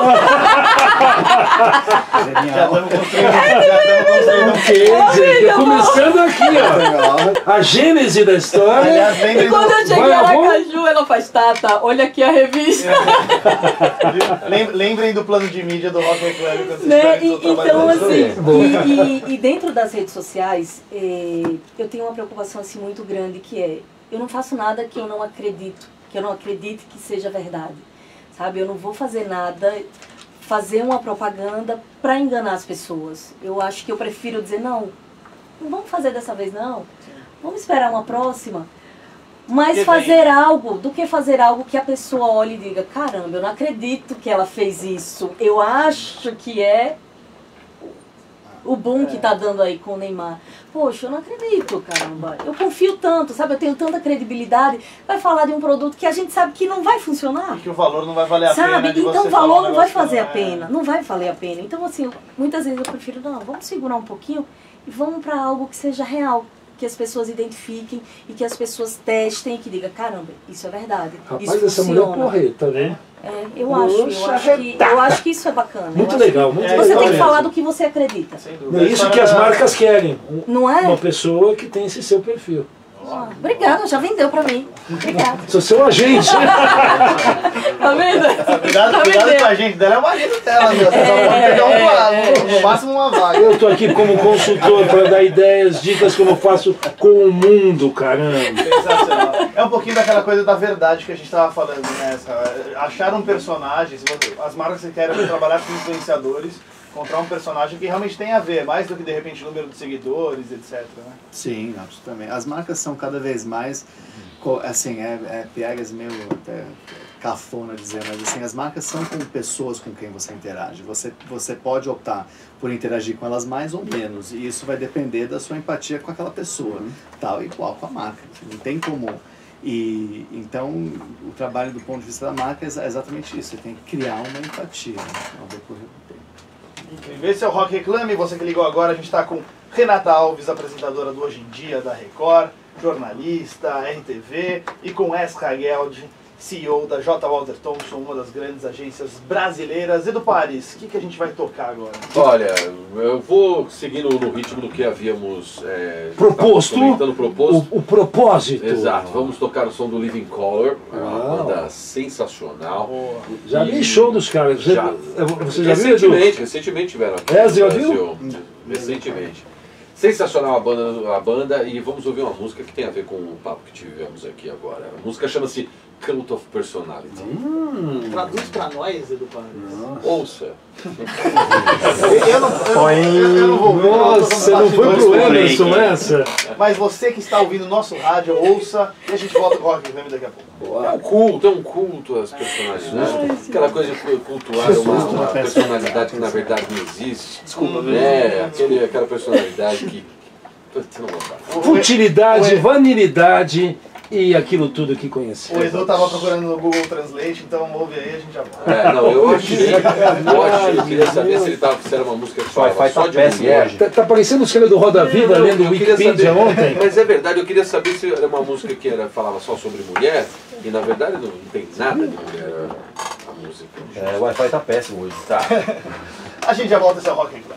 Já estamos construindo, já estamos construindo. Ok, gente, Avon. começando aqui, ó. A gênese da história. Aliás, lembrem E quando eu do, cheguei Vai, em Avon? Aracaju, ela faz, Tata, olha aqui a revista. lem- lembrem do plano de mídia do Rock Reclame quando vocês Né? estiverem E, no trabalho então, da assim, história. e, e, e dentro das redes sociais, eh, eu tenho uma preocupação assim, muito grande, que é, eu não faço nada que eu não acredito, que eu não acredite que seja verdade, sabe? Eu não vou fazer nada, fazer uma propaganda para enganar as pessoas. Eu acho que eu prefiro dizer, não, não vamos fazer dessa vez não, vamos esperar uma próxima. Mas Que fazer algo, do que fazer algo que a pessoa olhe e diga, caramba, eu não acredito que ela fez isso, eu acho que é o boom que tá dando aí com o Neymar. Poxa, eu não acredito, caramba. Eu confio tanto, sabe? Eu tenho tanta credibilidade. Vai falar de um produto que a gente sabe que não vai funcionar. E que o valor não vai valer a Sabe? pena. de Então você o falar valor um não vai negócio que fazer a não é- pena. Não vai valer a pena. Então, assim, eu- muitas vezes eu prefiro, não, vamos segurar um pouquinho e vamos para algo que seja real. Que as pessoas identifiquem e que as pessoas testem e que digam, caramba, isso é verdade. Rapaz, isso essa mulher é funciona. porreta, né? É, eu acho, eu Poxa, acho, que, eu acho que isso é bacana. Eu Muito acho legal, que muito É, legal. Você tem que mesmo. falar do que você acredita. Sem dúvida. É isso que as marcas querem. Um- Não é? Uma pessoa que tem esse seu perfil. Ah, obrigada, já vendeu pra mim. Obrigada. Sou seu agente. Tá vendo? Cuidado, Tá cuidado vendendo. com a gente dela, é o marido dela, meu. Você É, só pode pegar um, é, no máximo uma vaga. Eu tô aqui como consultor para dar ideias, dicas como eu faço com o mundo, caramba. Sensacional. É um pouquinho daquela coisa da verdade que a gente estava falando, né? Achar um personagem, as marcas que querem trabalhar com influenciadores, encontrar um personagem que realmente tem a ver, mais do que de repente o número de seguidores, etcétera. Né? Sim, absolutamente. As marcas são cada vez mais, assim, é, é piegas meio até cafona dizer, mas assim, as marcas são com pessoas com quem você interage. Você, você pode optar por interagir com elas mais ou menos, e isso vai depender da sua empatia com aquela pessoa, uhum. Tal igual com a marca. Não tem como. E então o trabalho do ponto de vista da marca é exatamente isso. Você tem que criar uma empatia, né, ao decorrer do tempo. Incrível. Esse é o Rock Reclame. Você que ligou agora, a gente está com Renata Alves, apresentadora do Hoje em Dia da Record, jornalista, R T V, e com Esra Geld, C E O da J. Walter Thompson, uma das grandes agências brasileiras. Edu Paris, o que, que a gente vai tocar agora? Olha, eu vou seguindo no ritmo do que havíamos é, proposto, proposto. O, o propósito. Exato, vamos tocar o som do Living Color, uma banda sensacional. Já vi show dos caras. Você já, você já viu, recentemente, Edu? recentemente tiveram aqui. É, você já viu? Recentemente. Sensacional a banda, a banda, e vamos ouvir uma música que tem a ver com o papo que tivemos aqui agora. A música chama-se Cult of Personality. Hum. Traduz pra nós, Edu Paris. Ouça. eu, não, eu, eu, eu não vou ouvir. Nossa, você não foi pro Emerson essa? Mas você que está ouvindo o nosso rádio, ouça e a gente volta com o Rock Reclame daqui a pouco. É um culto, é um culto às personalidades. Aquela coisa de cultuar uma, uma personalidade que na verdade não existe. Desculpa, é, aquele, aquela personalidade que. Você não vai falar. Futilidade, vanilidade e aquilo tudo que conhecemos. O Edu estava procurando no Google Translate, então ouve aí, a gente já volta. É, não, eu achei, eu achei, eu queria saber se ele tava, se era uma música que falava só de mulher. Tá, tá parecendo o esquema do Roda Vida, Não, lendo o Wikipedia ontem. Mas é verdade, eu queria saber se era uma música que era, falava só sobre mulher, e na verdade não, não tem nada de mulher a, a música. É, o Wi-Fi tá péssimo hoje. Tá. A gente já volta, esse é o Rock Reclame.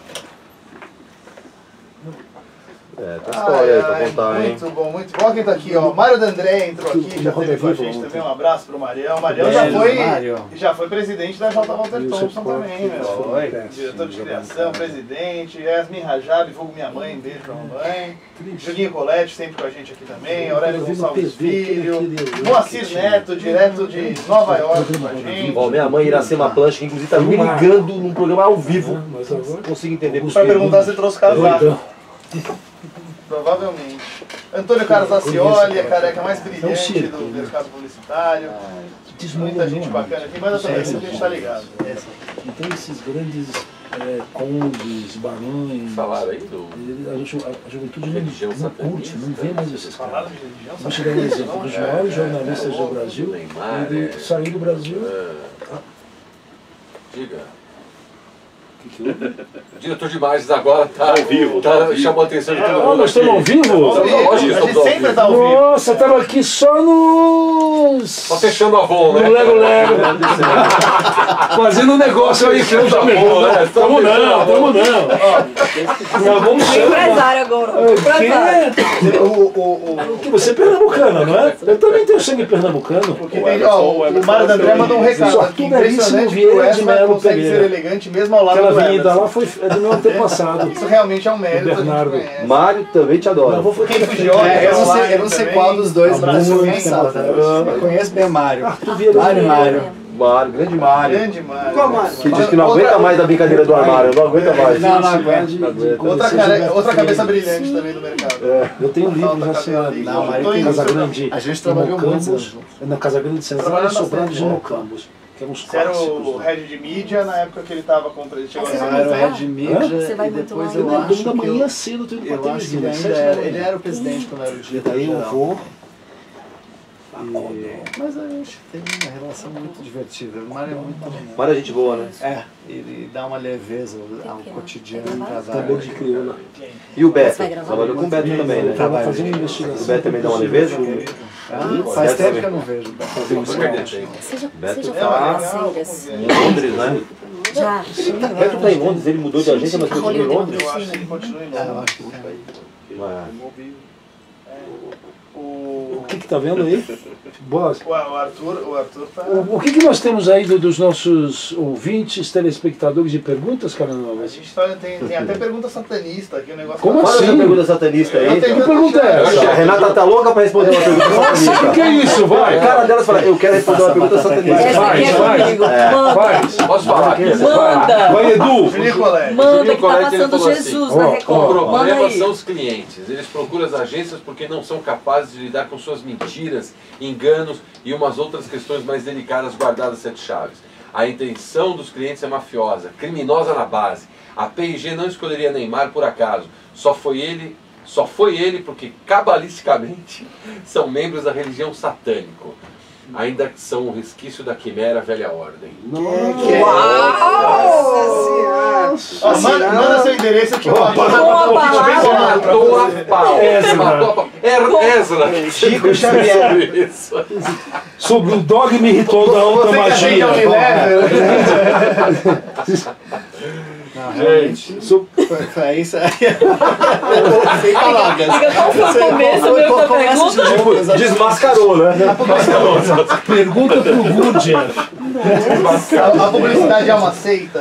É, tem história aí pra contar, muito hein? Muito bom, muito bom. Quem tá aqui, ó. Mário D'André entrou aqui, já esteve com a gente também. Um abraço pro Marião. O Marião já foi, já foi presidente da J. Walter Thompson também, meu. Foi. Diretor de criação, presidente. Yasmin Rajab, vulgo minha mãe, beijo pra mamãe. Julinho Colette, sempre com a gente aqui também. Aurélio Gonçalves Filho. Moacir Neto, direto de Nova York com a gente. Ó, minha mãe, Iracema Plancha, que inclusive tá me ligando num programa ao vivo. Não consigo entender. Pra perguntar se trouxe casaco. Provavelmente. Antônio Carlos Acioli, a careca mais brilhante do mercado publicitário. Muita gente bacana aqui, manda também, que a gente tá ligado. Então esses grandes é, condes, barões... Falaram aí do... A, a, a juventude religião não, não curte, não vê mais esses caras. Falaram de religião? Vou te dar um exemplo. Um dos maiores jornalistas do Brasil, ele saiu do Brasil... Diga. O diretor de imagens agora tá ao vivo, tá, chamou a atenção de todo mundo. Ah, nós estamos ao vivo? A gente sempre tá ao vivo. Nossa, eu tava aqui só nos... Só fechando a Avon, né? No Lego Lego. Fazendo um negócio aí que eu já me vou. Tamo não, tamo não. Nós vamos ser empresário agora. O que? Você é pernambucano, não é? Eu também tenho sangue pernambucano. Porque tem, ó, o Mário D'André mandou um recado aqui. Impressionante que o Esma consegue ser elegante mesmo ao lado do Aquela vinda lá foi do meu antepassado. Isso realmente é um mérito. Bernardo. Mário também te adora. Quem fugiu, é, eu não sei, eu não sei qual dos dois Brasil pensava. Eu conheço bem o Mário. Mário, Mário. Mário, grande Mário. Grande Mário. Qual Mário? Que diz que não aguenta mais a brincadeira do armário, não aguenta mais. Não, não aguenta. Outra, cara, outra cabeça brilhante também do mercado. É. Eu tenho um livro já assinado. Não, Mário tem Casa Grande. A gente trabalhou muito. Na Casa Grande de Central e Sobrando de Mocambos. Você era o head de mídia na época que ele estava com ele chegou Eu era o head de mídia e depois eu acho que amanhã cedo eu eu acho que ele ainda era, ele era o presidente quando era o diretor Daí eu vou. E... Mas a gente tem uma relação muito divertida. O Mário é muito... Mário é gente boa, né? É, ele dá uma leveza ao cotidiano do Também trabalho. de crioula. E o Beto? Trabalhou com o Beto também, né? Tava fazendo investigação. O Beto também dá uma leveza? Ah, faz tempo que eu não vejo. Você já, Beto você já tá foi para feiras? em Londres, né? Já. O Beto tá em Londres, ele mudou de agência, mas continua em Londres? Eu acho que ele continua em Ah, eu Londres. acho que tá. Mas... O que que tá vendo aí? Boas. O Arthur, o Arthur tá... O, o que, que nós temos aí do, dos nossos ouvintes, telespectadores de perguntas, cara? A gente tá, tem, tem até pergunta satanista aqui, o negócio... Como tá... assim? Fala essa pergunta satanista aí. Que pergunta é essa? A Renata tá louca pra responder uma pergunta satanista. O que é isso? Vai! A cara delas fala, eu quero responder uma pergunta satanista. Essa aqui é Faz, comigo. É. Manda. Faz! Posso falar aqui? Manda. Vai, Edu! Juninho Colégio. Manda Juninho que tá Colégio, ele passando falou Jesus assim, na ó, O Record. Manda problema aí. são os clientes. Eles procuram as agências porque não são capazes de lidar com suas mentiras, enganos e umas outras questões mais delicadas guardadas sete chaves. A intenção dos clientes é mafiosa, criminosa na base. A P e G não escolheria Neymar por acaso. Só foi ele, só foi ele porque cabalisticamente são membros da religião satânico. Ainda que são um resquício da quimera velha ordem. Ó, manda, manda seu endereço que eu acho. Matou a pau. Matou a pau. É Ezra. Chico Xavier. Isso. Sobre o dogma ritual da alta Você que atende magia. ao Unilever. Gente, So- Foi, foi isso aí. Sem palavras. Diga qual foi o começo mesmo da pergunta. Tipo, desmascarou, né? Pergunta pro Gurdia. A, a publicidade é uma seita?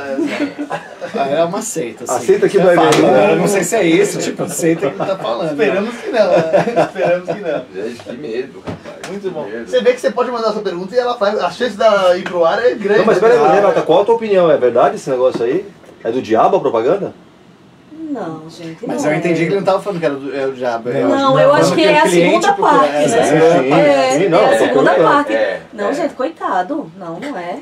Ah, é uma seita. Assim. Aceita que É vai fato, ver. né? Eu não sei se é isso, tipo, aceita que tá falando. Esperamos que não, né? Esperamos que não. gente, que medo, rapaz. Muito bom. Medo. Você vê que você pode mandar sua pergunta e ela faz. A chance dela ir pro ar é grande. Não, mas peraí, Ah, Renata, qual a tua opinião? É verdade esse negócio aí? É do diabo a propaganda? Não, gente. Mas não eu entendi é. que ele não tava falando que era do, é o diabo. Não, eu acho que é a segunda parte, né? É, sim, não, é a tô segunda perguntando. parte. É, Não, é. gente, coitado. Não, não é.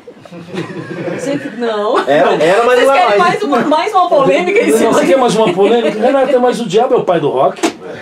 Gente, não. Era, era mas Vocês não é querem mais. mais uma, mais uma polêmica em Não, cima você quer mais uma polêmica? Renata, mas o diabo é o pai do rock.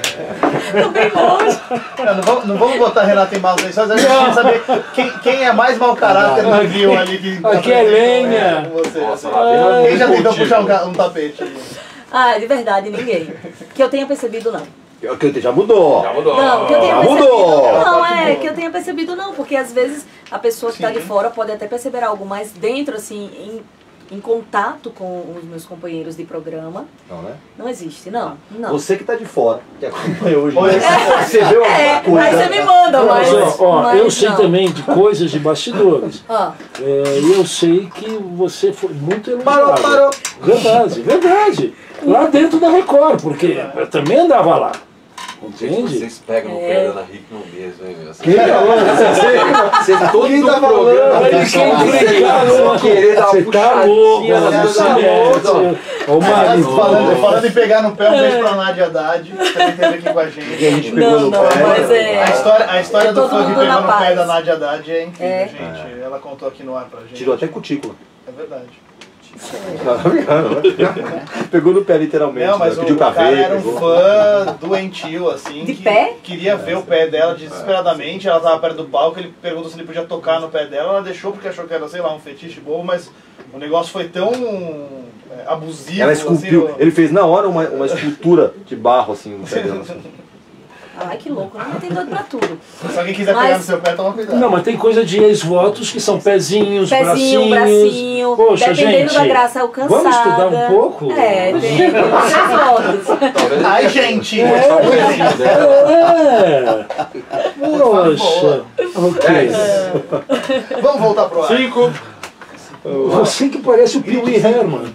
Tô bem longe. Não, não, vamos, não vamos botar Renato em maus lençóis, a gente precisa saber quem, quem é mais mau caráter no rio ali. Que Aqui é lenha. com você. Nossa, lá vem Quem já tentou contigo. puxar um, ca- um tapete ali? Ah, de verdade, ninguém. Que eu tenha percebido, não. Que já mudou. Já mudou. Não, que eu tenha Já percebido. mudou. Não, é, que eu tenha percebido, não. Porque às vezes a pessoa que está de fora pode até perceber algo, mas dentro, assim, em, em contato com os meus companheiros de programa, Não, né? não existe, não. Não. Você que tá de fora, que acompanha hoje, Olha, você viu alguma É, coisa? aí você me manda, mas. Mas, ó, ó, mas eu sei não. também de coisas de bastidores. Ó, É, e eu sei que você foi muito elogiado. Parou, parou. Verdade, verdade. Lá dentro da Record, porque eu também andava lá. Entende? Vocês pegam no pé da Ana Hickman mesmo, hein, meu? Quem falou? Vocês todo Quem tá o programa falando? Ele quer implicar, vão querer dar uma você tá louco, puxadinha na você sua é. moto. Ô, Aliás, Mari, falando, falando em pegar no pé, um beijo pra Nádia Haddad, que também esteve aqui com a gente. Que a gente pegou não, no não, pé. mas é. A história, a história do Todo fã que mundo pegou na no pé paz. da Nádia Haddad é incrível, É. gente. Ela contou aqui no ar pra gente. Tirou até cutícula. É verdade. Pegou no pé, literalmente. Não, mas né? o, Pediu o pra cara ver. era um pegou. fã doentio, assim. De que pé? Queria ver o pé dela desesperadamente. Ela tava perto do palco, ele perguntou se ele podia tocar no pé dela. Ela deixou porque achou que era, sei lá, um fetiche bom, mas o negócio foi tão é, abusivo. Ela esculpiu. Assim, Ele fez na hora uma, uma escultura de barro, assim, no pé dela. Assim. Ai, que louco, não tem doido pra tudo. se alguém quiser Mas- pegar no seu pé, toma cuidado. não, mas tem coisa de ex-votos que são pezinhos, Pezinho, bracinhos. bracinho, Poxa, dependendo gente, da graça alcançada. vamos estudar um pouco? É, tem três votos. Ai, gente! É, poxa, ok. Vamos voltar pro ar. Cinco. Você que parece o Pee Wee Herman.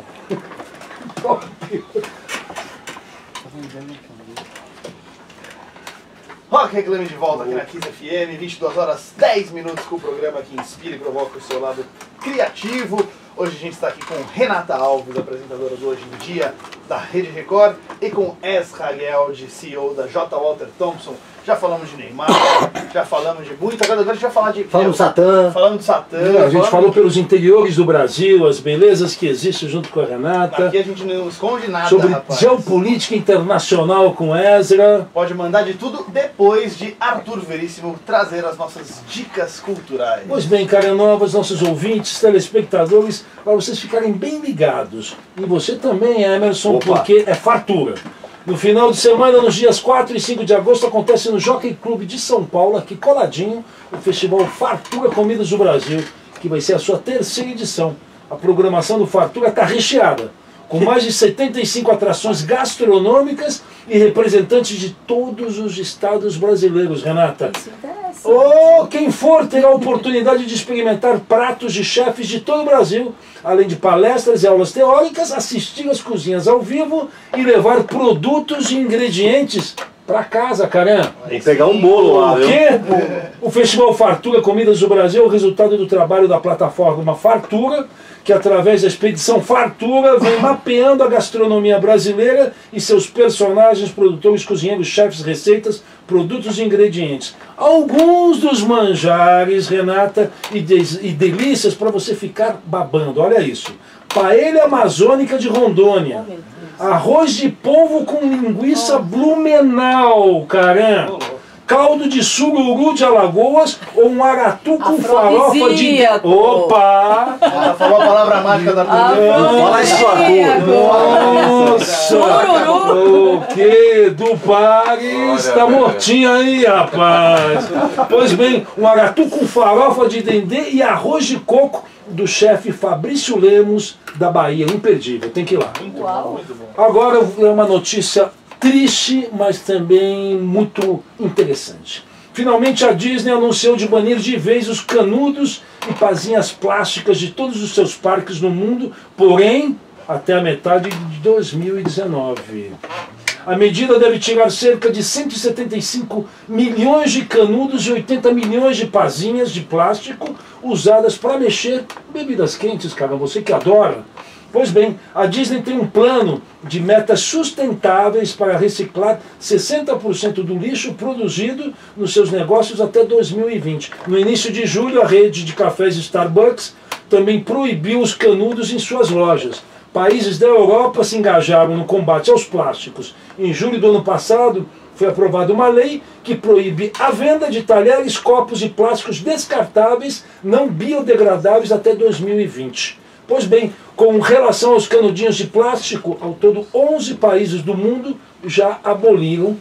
Rock Reclame de volta aqui na Kiss F M, vinte e duas horas, dez minutos com o programa que inspira e provoca o seu lado criativo. Hoje a gente está aqui com Renata Alves, apresentadora do Hoje em Dia da Rede Record, e com Ezra Hagel, C E O da J. Walter Thompson. Já falamos de Neymar, já falamos de muito, agora a gente vai falar de... Falando do Satã. Falando do Satã. A gente falando- falou pelos interiores do Brasil, as belezas que existem junto com a Renata. Aqui a gente não esconde nada, Sobre rapaz. geopolítica internacional com Ezra. Pode mandar de tudo depois de Arthur Veríssimo trazer as nossas dicas culturais. Pois bem, cara novas, nossos ouvintes, telespectadores, para vocês ficarem bem ligados. E você também, Emerson, Opa. porque é fartura. No final de semana, nos dias quatro e cinco de agosto, acontece no Jockey Club de São Paulo, aqui coladinho, o festival Fartura Comidas do Brasil, que vai ser a sua terceira edição. A programação do Fartura está recheada. com mais de setenta e cinco atrações gastronômicas e representantes de todos os estados brasileiros, Renata. Isso interessa. Oh, quem for terá a oportunidade de experimentar pratos de chefes de todo o Brasil, além de palestras e aulas teóricas, assistir às cozinhas ao vivo e levar produtos e ingredientes para casa, caramba. Tem que pegar um bolo lá, O viu? quê? O Festival Fartura Comidas do Brasil é o resultado do trabalho da plataforma Fartura, que através da expedição Fartura vem mapeando a gastronomia brasileira e seus personagens, produtores, cozinheiros, chefes, receitas, produtos e ingredientes. Alguns dos manjares, Renata, e, de, e delícias para você ficar babando. Olha isso. Paella amazônica de Rondônia. Arroz de polvo com linguiça Blumenau, caramba. Caldo de sururu de Alagoas ou um aratu com farofa de... Opa! Ela falou a palavra mágica da produção. Fala isso, Arthur. Nossa! O que? Do Paris tá mortinho aí, rapaz. Pois bem, um aratu com farofa de dendê e arroz de coco do chefe Fabrício Lemos, da Bahia. Imperdível, tem que ir lá. Muito bom, muito bom. Agora é uma notícia triste, mas também muito interessante. Finalmente a Disney anunciou de banir de vez os canudos e pazinhas plásticas de todos os seus parques no mundo, porém até a metade de dois mil e dezenove. A medida deve tirar cerca de cento e setenta e cinco milhões de canudos e oitenta milhões de pazinhas de plástico usadas para mexer bebidas quentes, cara, você que adora. Pois bem, a Disney tem um plano de metas sustentáveis para reciclar sessenta por cento do lixo produzido nos seus negócios até dois mil e vinte. No início de julho, a rede de cafés Starbucks também proibiu os canudos em suas lojas. Países da Europa se engajaram no combate aos plásticos. Em julho do ano passado, foi aprovada uma lei que proíbe a venda de talheres, copos e plásticos descartáveis não biodegradáveis até dois mil e vinte. Pois bem, com relação aos canudinhos de plástico, ao todo onze países do mundo já aboliram,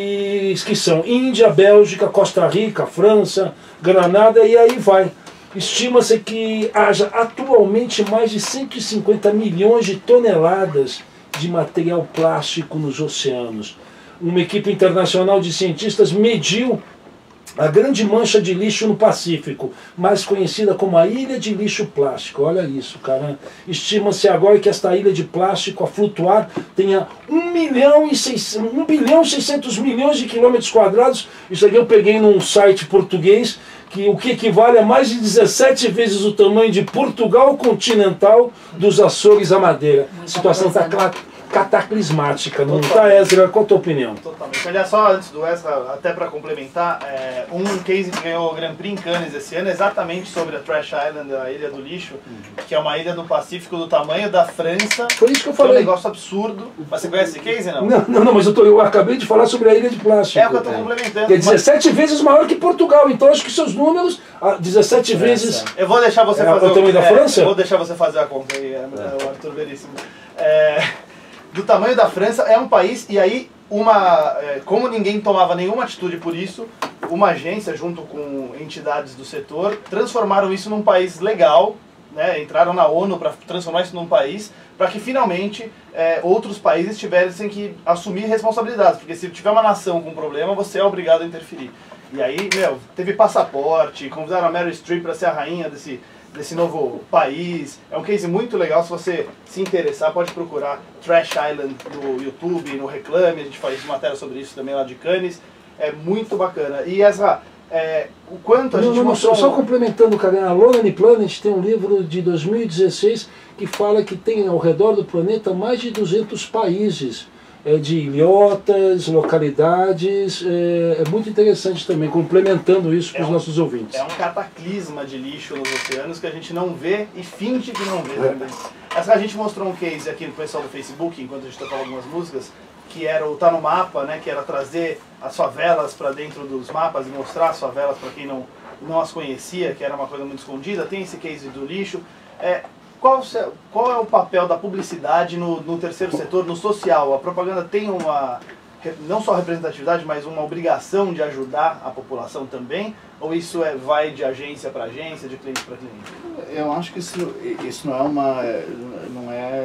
e que são Índia, Bélgica, Costa Rica, França, Granada e aí vai. Estima-se que haja atualmente mais de cento e cinquenta milhões de toneladas de material plástico nos oceanos. Uma equipe internacional de cientistas mediu a grande mancha de lixo no Pacífico, mais conhecida como a Ilha de Lixo Plástico. Olha isso, cara. Estima-se agora que esta ilha de plástico a flutuar tenha um milhão e seiscentos milhões de quilômetros quadrados. Isso aqui eu peguei num site português, que o que equivale a mais de dezessete vezes o tamanho de Portugal continental dos Açores à Madeira. A situação está clara. Cataclismática, não está, Ezra? Qual a tua opinião? Totalmente. Aliás, só antes do Ezra, até para complementar, é, um case que ganhou o Grand Prix em Cannes esse ano é exatamente sobre a Trash Island, a Ilha do Lixo, uhum. que é uma ilha do Pacífico do tamanho da França. Foi isso que eu falei. É um negócio absurdo. Mas você conhece esse case, não? Não, não, não mas eu, tô, eu acabei de falar sobre a Ilha de Plástico. É o que eu estou complementando. Que é dezessete mas... vezes maior que Portugal, então acho que seus números, dezessete França. Vezes... Eu vou deixar você é, fazer o tamanho da é, França? Eu vou deixar você fazer a conta aí, é, é. o Arthur Veríssimo. É... Do tamanho da França, é um país, e aí, uma, como ninguém tomava nenhuma atitude por isso, uma agência, junto com entidades do setor, transformaram isso num país legal, né, entraram na ONU para transformar isso num país, para que finalmente é, outros países tivessem que assumir responsabilidades, porque se tiver uma nação com problema, você é obrigado a interferir. E aí, meu, teve passaporte, convidaram a Meryl Streep para ser a rainha desse... desse novo país. É um case muito legal, se você se interessar pode procurar Trash Island no YouTube, no Reclame, a gente faz matéria sobre isso também lá de Cannes, é muito bacana. E Ezra, é, o quanto a não, gente não, mostrou... Só, só complementando, cara, a Lonely Planet tem um livro de dois mil e dezesseis que fala que tem ao redor do planeta mais de duzentos países, é, de ilhotas, localidades, é, é muito interessante também, complementando isso para os é um, nossos ouvintes. É um cataclisma de lixo nos oceanos que a gente não vê e finge que não vê também. Essa, a gente mostrou um case aqui no pessoal do Facebook, enquanto a gente tocava algumas músicas, que era o Tá no Mapa, né, que era trazer as favelas para dentro dos mapas e mostrar as favelas para quem não, não as conhecia, que era uma coisa muito escondida. Tem esse case do lixo. É, Qual, qual é o papel da publicidade no, no terceiro setor, no social? A propaganda tem uma, não só representatividade, mas uma obrigação de ajudar a população também? Ou isso é, vai de agência para agência, de cliente para cliente? Eu acho que isso, isso não é uma, não é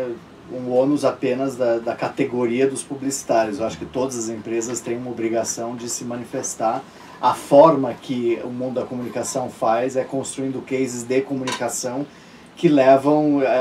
um ônus apenas da, da categoria dos publicitários. Eu acho que todas as empresas têm uma obrigação de se manifestar. A forma que o mundo da comunicação faz é construindo cases de comunicação que levam é,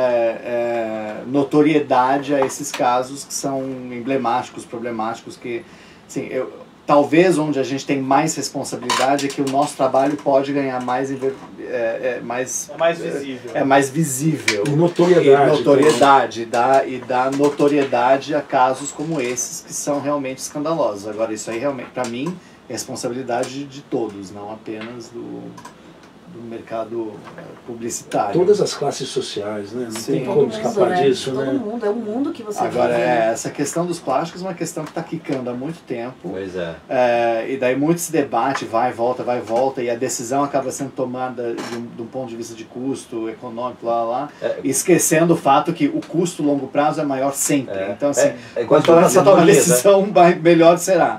é, notoriedade a esses casos que são emblemáticos, problemáticos, que, assim, eu, talvez onde a gente tem mais responsabilidade é que o nosso trabalho pode ganhar mais... É, é, mais, é mais visível. É, é mais visível. E notoriedade. E notoriedade, e dá, e dá notoriedade a casos como esses que são realmente escandalosos. Agora, isso aí realmente, para mim, é responsabilidade de todos, não apenas do... do mercado publicitário. Todas as classes sociais, né? Não Sim. tem como escapar né? disso, Todo né? mundo, é o mundo que você Agora, vive. é, essa questão dos plásticos é uma questão que está quicando há muito tempo. Pois é. É, e daí muito se debate, vai, volta, vai, volta, e a decisão acaba sendo tomada de um, de um ponto de vista de custo econômico, lá, lá, É. esquecendo o fato que o custo longo prazo é maior sempre. É. Então, assim, É, é igual quando a você toma a economia, né? decisão, vai- melhor será.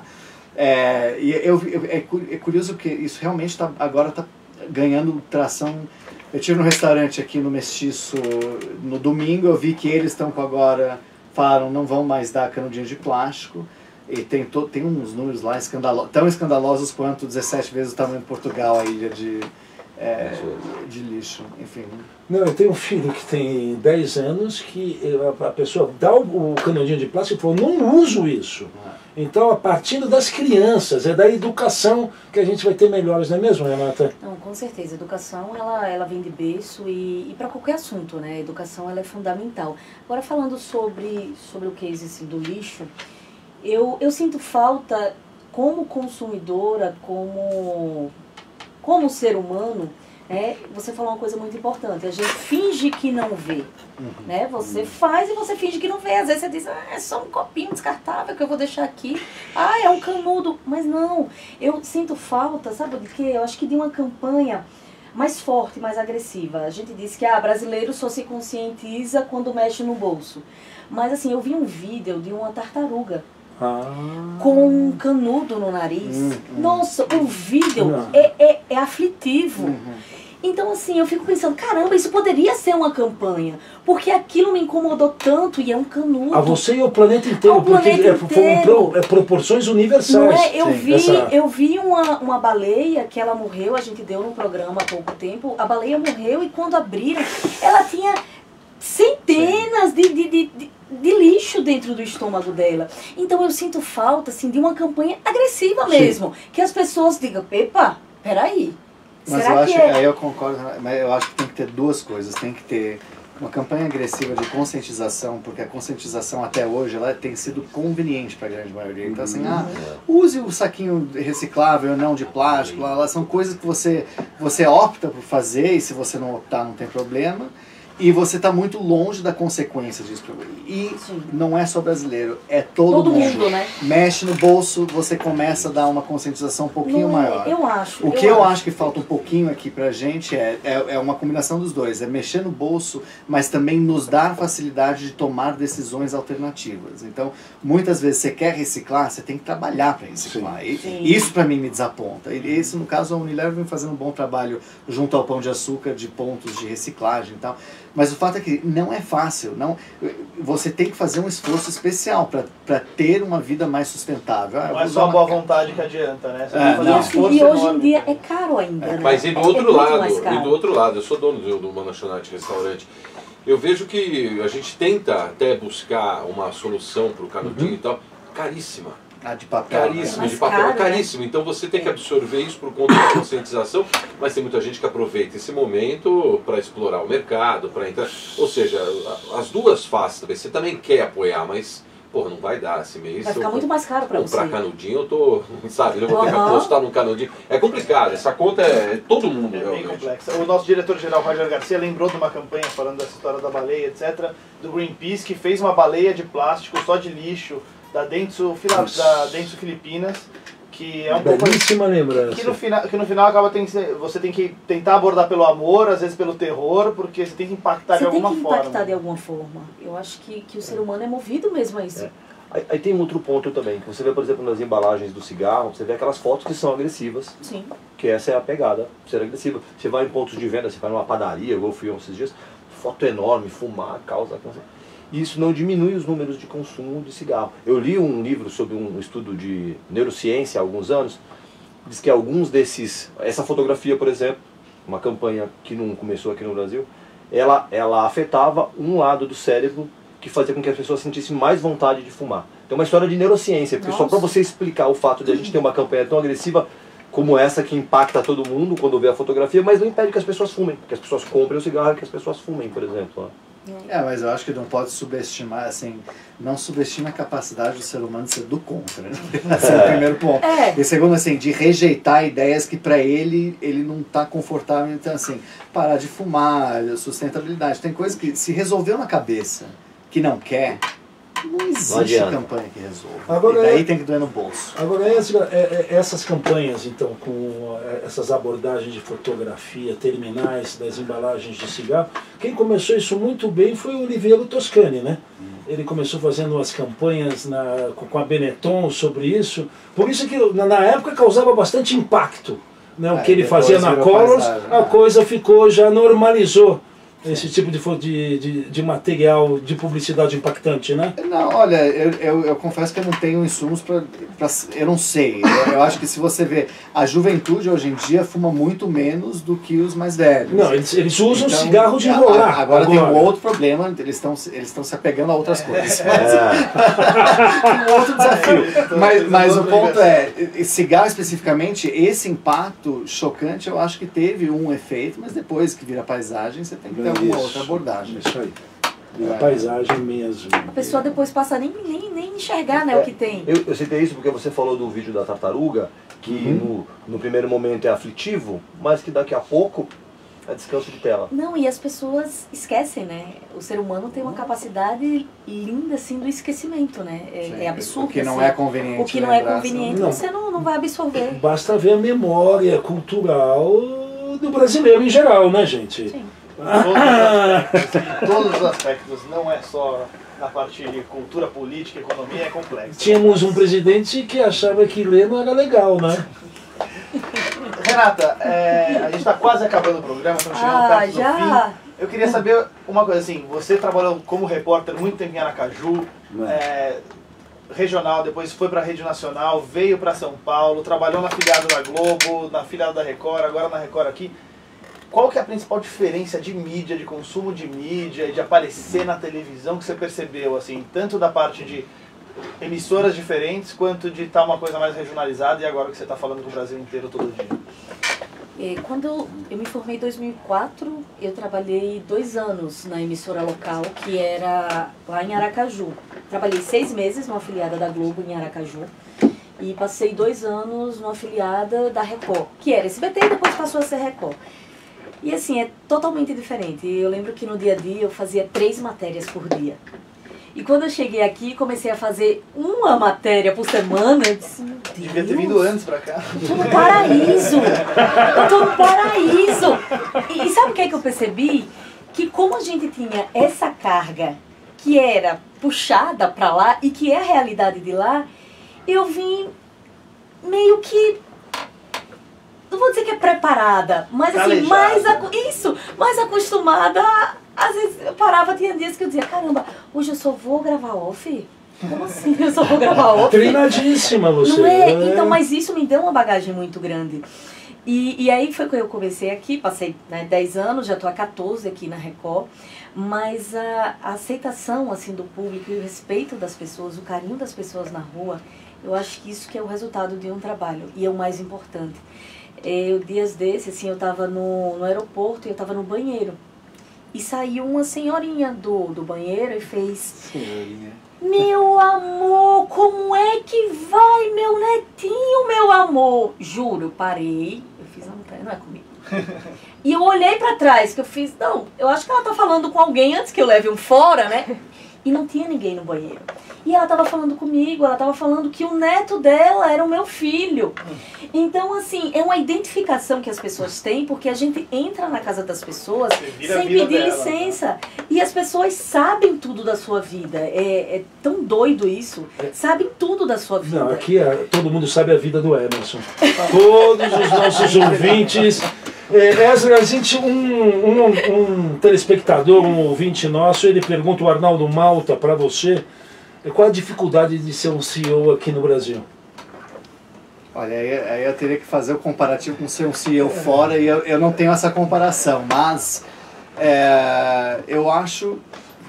É, e eu, eu- é, cu- é curioso que isso realmente tá, agora está ganhando tração. Eu estive no restaurante aqui no Mestiço no domingo, eu vi que eles estão com agora, falaram, não vão mais dar canudinho de plástico, e tem, to, tem uns números lá escandalo, tão escandalosos quanto dezessete vezes o tamanho de Portugal, a ilha de, é, de lixo, enfim. Não, eu tenho um filho que tem dez anos que a pessoa dá o, o canudinho de plástico e falou, não uso isso. Então, a partir das crianças, é da educação que a gente vai ter melhores, não é mesmo, Renata? Não, com certeza. A educação, ela, ela vem de berço e, e para qualquer assunto, né? A educação, ela é fundamental. Agora, falando sobre, sobre o case assim, do lixo, eu, eu sinto falta, como consumidora, como, como ser humano, né? Você falou uma coisa muito importante, a gente finge que não vê. Uhum. Né? Você uhum. faz e você finge que não vê. Às vezes você diz, ah, é só um copinho descartável que eu vou deixar aqui. Ah, é um canudo. Mas não, eu sinto falta, sabe de quê? Eu acho que de uma campanha mais forte, mais agressiva. A gente diz que ah, brasileiro só se conscientiza quando mexe no bolso. Mas assim, eu vi um vídeo de uma tartaruga ah. com um canudo no nariz. Uhum. Nossa, o vídeo é, é, é aflitivo. Uhum. Então, assim, eu fico pensando, caramba, isso poderia ser uma campanha, porque aquilo me incomodou tanto e é um canudo. A você e o planeta inteiro, Ao porque planeta é, foram pro, é, proporções universais. Não é? Eu Sim, vi, essa... eu vi uma, uma baleia que ela morreu, a gente deu no programa há pouco tempo, a baleia morreu e quando abriram, ela tinha centenas de, de, de, de, de lixo dentro do estômago dela. Então eu sinto falta, assim, de uma campanha agressiva mesmo, Sim. que as pessoas digam, epa, peraí. Mas Será eu acho, que é? aí eu concordo, mas eu acho que tem que ter duas coisas. Tem que ter uma campanha agressiva de conscientização, porque a conscientização até hoje ela tem sido conveniente para a grande maioria. Então assim, ah, use o saquinho reciclável, não de plástico, lá, lá, são coisas que você, você opta por fazer e se você não optar não tem problema. E você está muito longe da consequência disso. E Sim. não é só brasileiro, é todo, todo mundo. mundo, né? Mexe no bolso, você começa a dar uma conscientização um pouquinho não é, maior. Eu acho. O que eu, eu acho. acho que falta um pouquinho aqui pra gente é, é, é uma combinação dos dois. É mexer no bolso, mas também nos dar facilidade de tomar decisões alternativas. Então, muitas vezes você quer reciclar, você tem que trabalhar para reciclar. Sim. E, Sim. Isso para mim me desaponta. E esse, no caso, a Unilever vem fazendo um bom trabalho junto ao Pão de Açúcar de pontos de reciclagem e tal. Mas o fato é que não é fácil. Não, você tem que fazer um esforço especial para ter uma vida mais sustentável. Não é só a boa vontade que adianta, né? Você é, tem que fazer não. um esforço E hoje enorme. em dia é caro ainda, né? Mas e do é, outro é lado, e do outro lado, eu sou dono do, do uma lanchonete restaurante. Eu vejo que a gente tenta até buscar uma solução para o canudinho uhum. e tal, caríssima. Ah, de papel. Caríssimo, né? de papel, caro, é caríssimo. Né? Então você tem que absorver isso por conta da conscientização, mas tem muita gente que aproveita esse momento para explorar o mercado, para entrar. Ou seja, as duas faces também. Você também quer apoiar, mas pô, não vai dar esse mês. Vai ficar muito mais caro para você. Para canudinho eu tô, sabe, eu vou ter que apostar no canudinho. É complicado, essa conta é todo mundo. É realmente. bem complexa. O nosso diretor-geral, Roger Garcia, lembrou de uma campanha falando dessa história da baleia, etcétera, do Greenpeace, que fez uma baleia de plástico só de lixo, da Dentsu, da Dentsu Filipinas, que é um pouco... Belíssima lembrança. Que no final, que no final acaba tem que ser, você tem que tentar abordar pelo amor, às vezes pelo terror, porque você tem que impactar você de alguma forma. Você tem que impactar forma. de alguma forma. Eu acho que, que o ser humano é movido mesmo a isso. É. Aí, aí tem um outro ponto também, que você vê, por exemplo, nas embalagens do cigarro, você vê aquelas fotos que são agressivas. Sim. Que essa é a pegada, ser agressiva. Você vai em pontos de venda, você vai numa padaria, eu fui esses dias, foto enorme, fumar, causa câncer. e isso não diminui os números de consumo de cigarro. Eu li um livro sobre um estudo de neurociência há alguns anos, diz que alguns desses, essa fotografia, por exemplo, uma campanha que não começou aqui no Brasil, ela, ela afetava um lado do cérebro que fazia com que as pessoas sentissem mais vontade de fumar. Então é uma história de neurociência, porque só para você explicar o fato de a gente ter uma campanha tão agressiva como essa que impacta todo mundo quando vê a fotografia, mas não impede que as pessoas fumem, que as pessoas comprem o cigarro e que as pessoas fumem, por exemplo. É, mas eu acho que não pode subestimar, assim, não subestima a capacidade do ser humano de ser do contra, né? Esse é o primeiro ponto. É. E segundo, assim, de rejeitar ideias que para ele, ele não está confortável, então assim, parar de fumar, sustentabilidade, tem coisas que se resolveu na cabeça que não quer, não existe não campanha que resolva. Agora, e daí é, tem que doer no bolso. Agora, essa, é, é, essas campanhas, então, com essas abordagens de fotografia, terminais das embalagens de cigarro, quem começou isso muito bem foi o Oliviero Toscani, né? Hum. Ele começou fazendo as campanhas na, com a Benetton sobre isso. Por isso que na época causava bastante impacto, né? O é, que ele fazia na Colors, paisagem, a né? coisa ficou, já normalizou. Esse tipo de, de, de, de material de publicidade impactante, né? Não, olha, eu, eu, eu confesso que eu não tenho insumos para... Eu não sei. Eu, eu acho que se você vê, a juventude hoje em dia fuma muito menos do que os mais velhos. Não, eles, eles usam então, cigarro de enrolar. Agora, agora tem um outro problema, eles estão eles estão se apegando a outras coisas. Mas, É. um outro desafio. Mas, mas o ponto é, cigarro especificamente, esse impacto chocante, eu acho que teve um efeito, mas depois que vira paisagem, você tem que ter alguma outra abordagem. Isso aí. A paisagem mesmo. A pessoa depois passa a nem, nem, nem enxergar, né, é, o que tem. Eu, eu citei isso porque você falou do vídeo da tartaruga, que uhum. no, no primeiro momento é aflitivo, mas que daqui a pouco é descanso de tela. Não, e as pessoas esquecem, né? O ser humano tem uma capacidade linda, assim, do esquecimento, né? É, é absurdo. O que não assim. é conveniente. O que não lembrar, é conveniente, não. você não, não vai absorver. Basta ver a memória cultural do brasileiro em geral, né, gente? Sim. Em todos os aspectos, não é só na parte de cultura, política, economia, é complexo. Tínhamos um presidente que achava que ler não era legal, né? Renata, é, a gente está quase acabando o programa, estamos chegando Ah, perto já? do fim. Eu queria saber uma coisa assim, você trabalhou como repórter muito tempo em Aracaju, é, regional, depois foi para a rede nacional, veio para São Paulo, trabalhou na filiada da Globo, na filiada da Record, agora na Record aqui. Qual que é a principal diferença de mídia, de consumo de mídia, de aparecer na televisão que você percebeu, assim, tanto da parte de emissoras diferentes, quanto de estar uma coisa mais regionalizada e agora que você está falando com o Brasil inteiro todo dia? Quando eu me formei em dois mil e quatro, eu trabalhei dois anos na emissora local, que era lá em Aracaju. Trabalhei seis meses numa afiliada da Globo em Aracaju e passei dois anos numa afiliada da Record, que era S B T e depois passou a ser Record. E assim, é totalmente diferente. Eu lembro que no dia a dia eu fazia três matérias por dia. E quando eu cheguei aqui, comecei a fazer uma matéria por semana, eu disse, meu Deus, devia ter vindo antes pra cá. Eu tô no paraíso! Eu tô no paraíso! E, e sabe o que é que eu percebi? Que como a gente tinha essa carga que era puxada pra lá e que é a realidade de lá, eu vim meio que... Não vou dizer que é preparada, mas assim, mais, isso, mais acostumada. Às vezes eu parava, tinha dias que eu dizia, caramba, hoje eu só vou gravar off? Como assim eu só vou gravar off? Treinadíssima você. Não é? Então, mas isso me deu uma bagagem muito grande. E, e aí foi quando eu comecei aqui, passei né, dez anos, já estou há quatorze aqui na Record, mas a, a aceitação assim, do público e o respeito das pessoas, o carinho das pessoas na rua, eu acho que isso que é o resultado de um trabalho e é o mais importante. Eu, dias desses, assim, eu estava no, no aeroporto e eu estava no banheiro. E saiu uma senhorinha do, do banheiro e fez... Senhorinha. Meu amor, como é que vai, meu netinho, meu amor? Juro, eu parei, eu fiz, não, não é comigo. E eu olhei pra trás, que eu fiz, não, eu acho que ela tá falando com alguém antes que eu leve um fora, né? E não tinha ninguém no banheiro. E ela tava falando comigo, ela tava falando que o neto dela era o meu filho. Então, assim, é uma identificação que as pessoas têm, porque a gente entra na casa das pessoas sem pedir dela, licença. Né? E as pessoas sabem tudo da sua vida. É, é tão doido isso. Sabem tudo da sua vida. Não, aqui é, todo mundo sabe a vida do Emerson. Todos os nossos ouvintes É, Ezra, a gente, um, um, um telespectador, um ouvinte nosso, ele pergunta, o Arnaldo Malta, para você, qual a dificuldade de ser um C E O aqui no Brasil? Olha, aí, aí eu teria que fazer o comparativo com ser um C E O fora e eu, eu não tenho essa comparação, mas é, eu acho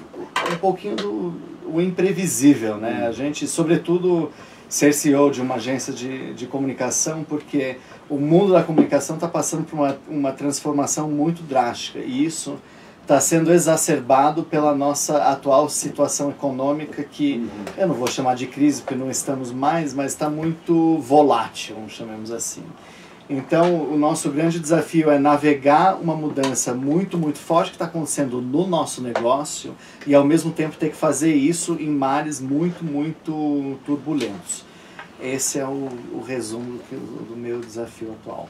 um pouquinho do o imprevisível, né? A gente, sobretudo, ser C E O de uma agência de, de comunicação, porque o mundo da comunicação está passando por uma, uma transformação muito drástica e isso está sendo exacerbado pela nossa atual situação econômica que, eu não vou chamar de crise porque não estamos mais, mas está muito volátil, chamemos assim. Então, o nosso grande desafio é navegar uma mudança muito, muito forte que está acontecendo no nosso negócio e, ao mesmo tempo, ter que fazer isso em mares muito, muito turbulentos. Esse é o, o resumo do, do meu desafio atual.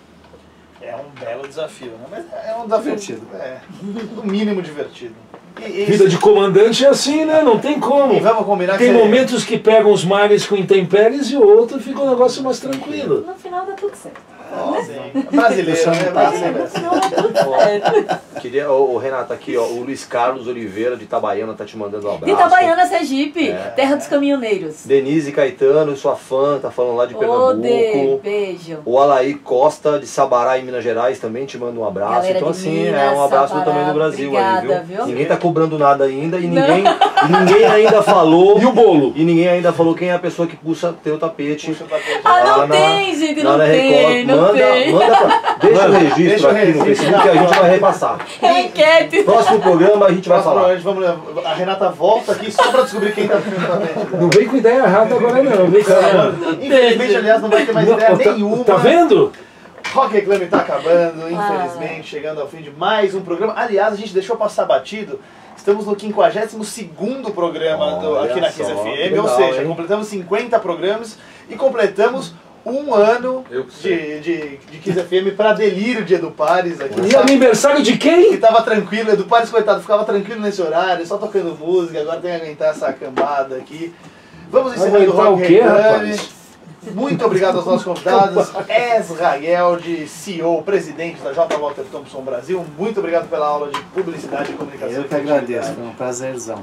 É um belo desafio, né? Mas é um desafio divertido. É, no mínimo divertido. E, e Vida esse... de comandante é assim, né? Não tem como. E vamos combinar tem que momentos que pegam os mares com intempéries e outro fica um negócio mais tranquilo. No final dá tudo certo. Oh, sim. Brasileiro, né? Brasileiro. No final dá tudo certo. Queria, ô, ô, Renata, aqui, ó, o Luiz Carlos Oliveira de Itabaiana tá te mandando um abraço. De Itabaiana, Sergipe, É. terra dos caminhoneiros. Denise Caetano, sua fã, tá falando lá de Ô, Pernambuco. Dê, beijo. O Alaí Costa de Sabará, em Minas Gerais, também te manda um abraço. Galera então, de assim, Minas, é um abraço Sabará, também do Brasil obrigada, aí, viu? viu? Ninguém tá cobrando nada ainda e ninguém, e ninguém ainda falou. E o bolo? E ninguém ainda falou quem é a pessoa que puxa teu tapete. Puxa o tapete. Ah, não lá tem, na, gente, lá não na tem, Record. não manda, tem. Manda pra, deixa o registro Deixa o aqui no registro, Facebook que a gente vai repassar. É enquete. Próximo programa a gente vai Próximo, falar. a, gente vamos, a Renata volta aqui só pra descobrir quem tá puxando o tapete. Não vem com ideia errada agora não, vem com Infelizmente, aliás, não vai ter mais ideia tá, nenhuma. tá vendo? Rock Reclame tá acabando, infelizmente, chegando ao fim de mais um programa. Aliás, a gente deixou passar batido. Estamos no quinquagésimo segundo programa do, Olha aqui na Kiss só, F M, que legal, ou seja, hein? completamos cinquenta programas e completamos um ano Eu sei. de, de, de Kiss F M para delírio de Edu Pares aqui. E aniversário de quem? Que tava tranquilo, Edu Pares, coitado, ficava tranquilo nesse horário, só tocando música, agora tem que aguentar essa cambada aqui. Vamos encerrando o Aguentar Rock o quê, Reclame. rapaz? Muito obrigado aos nossos convidados. Ezrael, de C E O, presidente da J. Walter Thompson Brasil. Muito obrigado pela aula de publicidade e comunicação. Eu que agradeço, foi um prazerzão.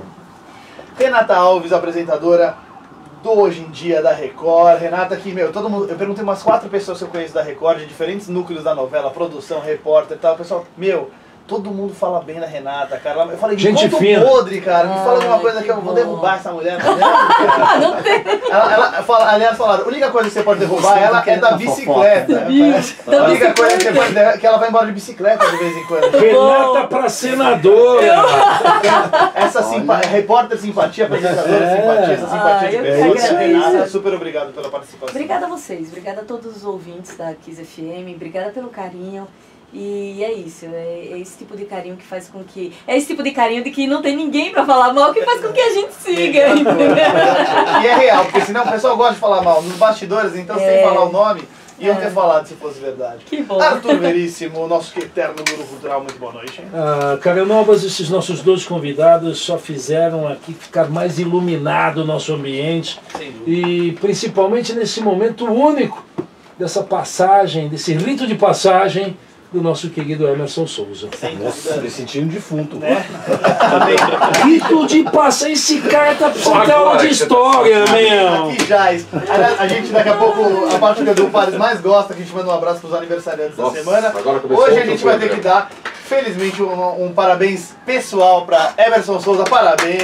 Renata Alves, apresentadora do Hoje em Dia da Record. Renata, que, meu, todo mundo, eu perguntei umas quatro pessoas que eu conheço da Record, de diferentes núcleos da novela, produção, repórter e tal. O pessoal, meu, todo mundo fala bem da Renata, cara. Eu falei, me Gente conta fina. um podre, cara. Me fala Ai, alguma coisa que que eu vou bom. derrubar essa mulher. Não tem. Não tem. Ela, ela fala, aliás, falaram, a única coisa que você pode derrubar ela é da bicicleta. Parece. Da A única coisa que você bicicleta. pode derrubar é que ela vai embora de bicicleta de vez em quando. Renata pra senadora! Essa simpa repórter simpatia, apresentadora É. simpatia, essa simpatia Ah, de eu que pessoa. agradeço. Renata, super obrigado pela participação. Obrigada a vocês, obrigada a todos os ouvintes da Kiss F M, obrigada pelo carinho. E é isso, é, é esse tipo de carinho que faz com que... É esse tipo de carinho de que não tem ninguém pra falar mal que faz com que a gente siga, entendeu? E é real, porque senão o pessoal gosta de falar mal nos bastidores, então sem É. falar o nome, iam É. ter falado se fosse verdade. Que bom. Arthur Veríssimo, nosso eterno guru cultural, muito boa noite. Hein? Ah, Caranovas, esses nossos dois convidados só fizeram aqui ficar mais iluminado o nosso ambiente Sem dúvida. e principalmente nesse momento único dessa passagem, desse rito de passagem do nosso querido Emerson Souza. Nossa, me sentindo defunto. Né? Rito de passagem, esse cara tá precisando ter aula de história, meu! Aqui já, aliás, a gente daqui a pouco, a parte que o Edu Pares mais gosta, que a gente manda um abraço para os aniversariantes Nossa, da semana. agora começou Hoje a outro gente vai ter que programa. dar, felizmente, um, um parabéns pessoal para Emerson Souza. Parabéns!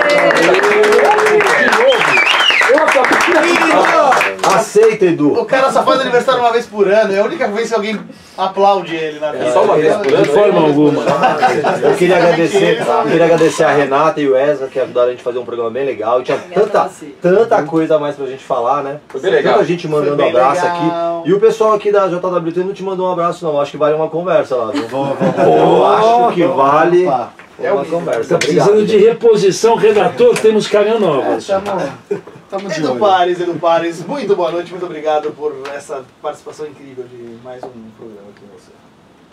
De novo! Eu acabei Aceita, Edu. O cara só faz aniversário uma vez por ano, é a única vez que alguém aplaude ele na vida. É só uma vez por ano? de forma alguma. Eu queria agradecer, eu queria agradecer a Renata e o Ezra que ajudaram a gente a fazer um programa bem legal. E tinha Obrigada a tanta, você. tanta coisa a mais pra gente falar, né? Foi bem legal. Tanta gente mandando Foi bem abraço legal. aqui. E o pessoal aqui da J W T não te mandou um abraço, não. Acho que vale uma conversa lá. Viu? Eu acho que vale Opa. uma conversa. Tá precisando de reposição, redator, temos Caranovas. Estamos de Edu olho. Pares, Edu Pares, muito boa noite, muito obrigado por essa participação incrível de mais um programa aqui com você.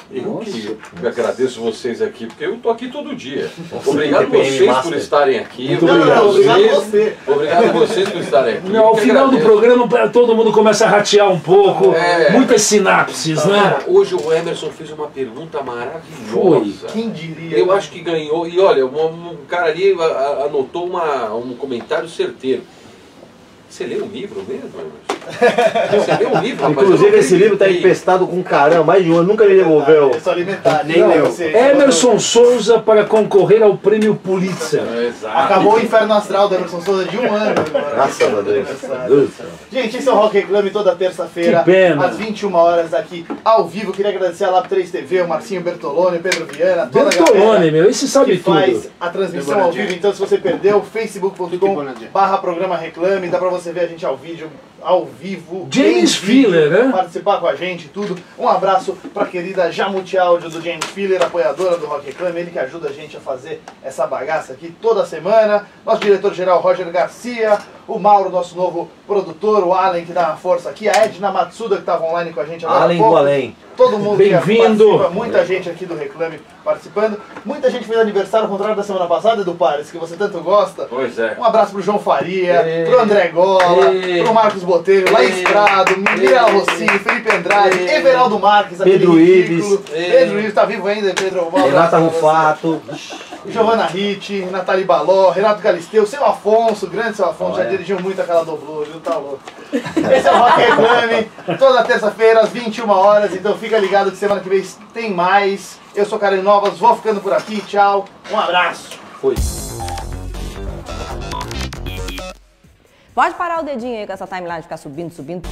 Eu que agradeço vocês aqui, porque eu tô aqui todo dia. Obrigado a vocês por estarem aqui. Muito obrigado, obrigado. a vocês. Obrigado a vocês por estarem aqui. Não, ao final do programa todo mundo começa a ratear um pouco, É. muitas sinapses, né? Cara, hoje o Emerson fez uma pergunta maravilhosa. Foi. Quem diria? Eu acho que ganhou. E olha, um, um cara ali a- a- anotou uma, um comentário certeiro. Você leu um livro mesmo, Emerson? Você leu um livro, rapaz? Inclusive, Eu não esse livro tá acreditei. empestado com caramba, mais de um ano, nunca me devolveu. Eu sou alimentado. Nem Não, leu. você- Emerson Souza para concorrer ao prêmio Pulitzer. Exato. Acabou o inferno astral do Emerson Souza de um ano agora. Graças a Deus. Aniversário. Deus do céu. Gente, esse é o Rock Reclame toda terça-feira, Que pena. às vinte e uma horas aqui ao vivo. Queria agradecer a Lab três T V, o Marcinho Bertolone, o Pedro Viana, toda a Bertolone, galera meu, esse sabe que faz tudo. a transmissão ao vivo. Então, se você perdeu, facebook ponto com barra programa Reclame, dá pra você ver a gente ao vídeo, ao vivo. James em vídeo, Filler, né? Participar com a gente, tudo. Um abraço pra querida Jamuti Áudio do James Filler, apoiadora do Rock Reclame, ele que ajuda a gente a fazer essa bagaça aqui toda semana. Nosso diretor-geral Roger Garcia, o Mauro, nosso novo produtor, o Allen que dá uma força aqui, a Edna Matsuda que estava online com a gente agora há Além do pouco. além. Todo mundo que Bem-vindo. participa, muita gente aqui do Reclame participando. Muita gente fez aniversário, ao contrário da semana passada, Edu Pares, que você tanto gosta. Pois é. Um abraço pro João Faria, Ei. pro André Gola, Ei. pro Marcos Botelho, Laís Ei. Prado, Miriam Rocinho, Felipe Andrade, Ei. Everaldo Marques, aquele Pedro ridículo. Ives. Ei. Pedro Ives, tá vivo ainda, Pedro? Um abraço Renata pra você. Rufato. Giovanna Ritt, Nathalie Baló, Renato Galisteu, seu Afonso, grande seu Afonso, já dirigiu muito aquela doblô, viu? Tá louco. Esse é o Rock Reclame, toda terça-feira às vinte e uma horas, então fica ligado que semana que vem tem mais. Eu sou Karen Novas, vou ficando por aqui, tchau, um abraço. Foi. Pode parar o dedinho aí com essa timeline de ficar subindo, subindo.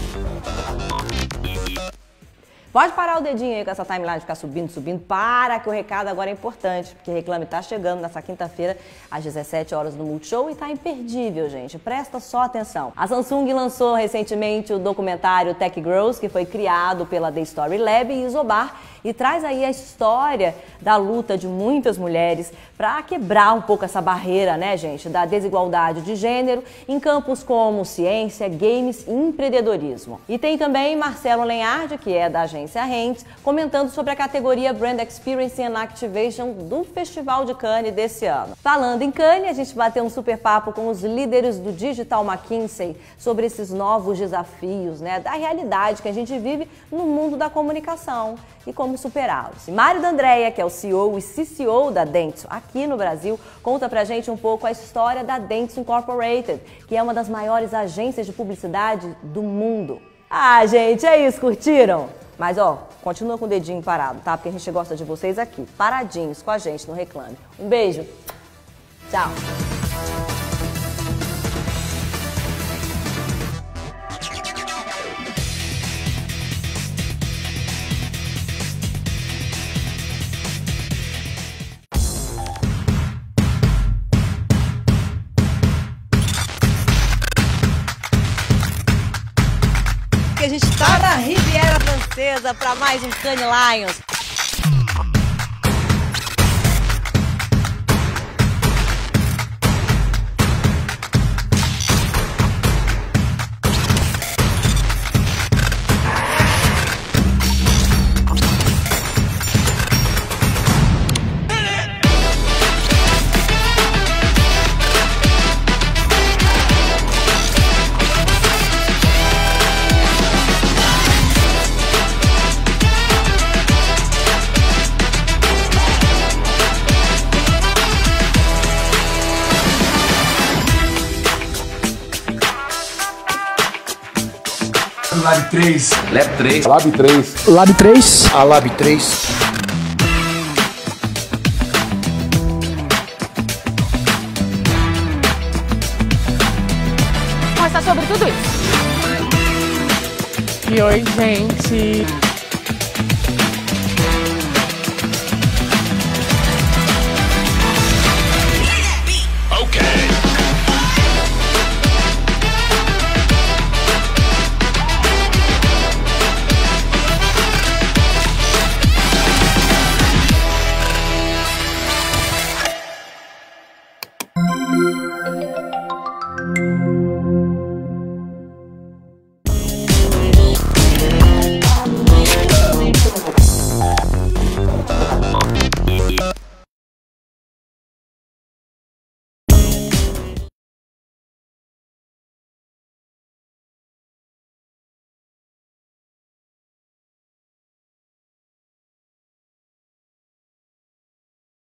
Pode parar o dedinho aí com essa timeline de ficar subindo, subindo. Para, que o recado agora é importante, porque Reclame tá chegando nessa quinta-feira, às dezessete horas no Multishow e tá imperdível, gente. Presta só atenção. A Samsung lançou recentemente o documentário Tech Girls, que foi criado pela The Story Lab e Isobar, e traz aí a história da luta de muitas mulheres para quebrar um pouco essa barreira, né, gente, da desigualdade de gênero em campos como ciência, games e empreendedorismo. E tem também Marcelo Lenhardi, que é da agência Rentes, comentando sobre a categoria Brand Experience and Activation do Festival de Cannes desse ano. Falando em Cannes, a gente bateu um super papo com os líderes do Digital McKinsey sobre esses novos desafios, né, da realidade que a gente vive no mundo da comunicação e como superá-los. E Mário D'Andrea, que é o C E O e C C O da Dentsu aqui no Brasil, conta pra gente um pouco a história da Dentsu Incorporated, que é uma das maiores agências de publicidade do mundo. Ah, gente, é isso, curtiram? Mas, ó, continua com o dedinho parado, tá? Porque a gente gosta de vocês aqui, paradinhos com a gente no Reclame. Um beijo. Tchau. Que a gente tá na Riviera Francesa para mais um Cannes Lions. Lab três. Lab três. Lab três. Lab três. A Lab três. Conversar sobre tudo isso. E oi, gente.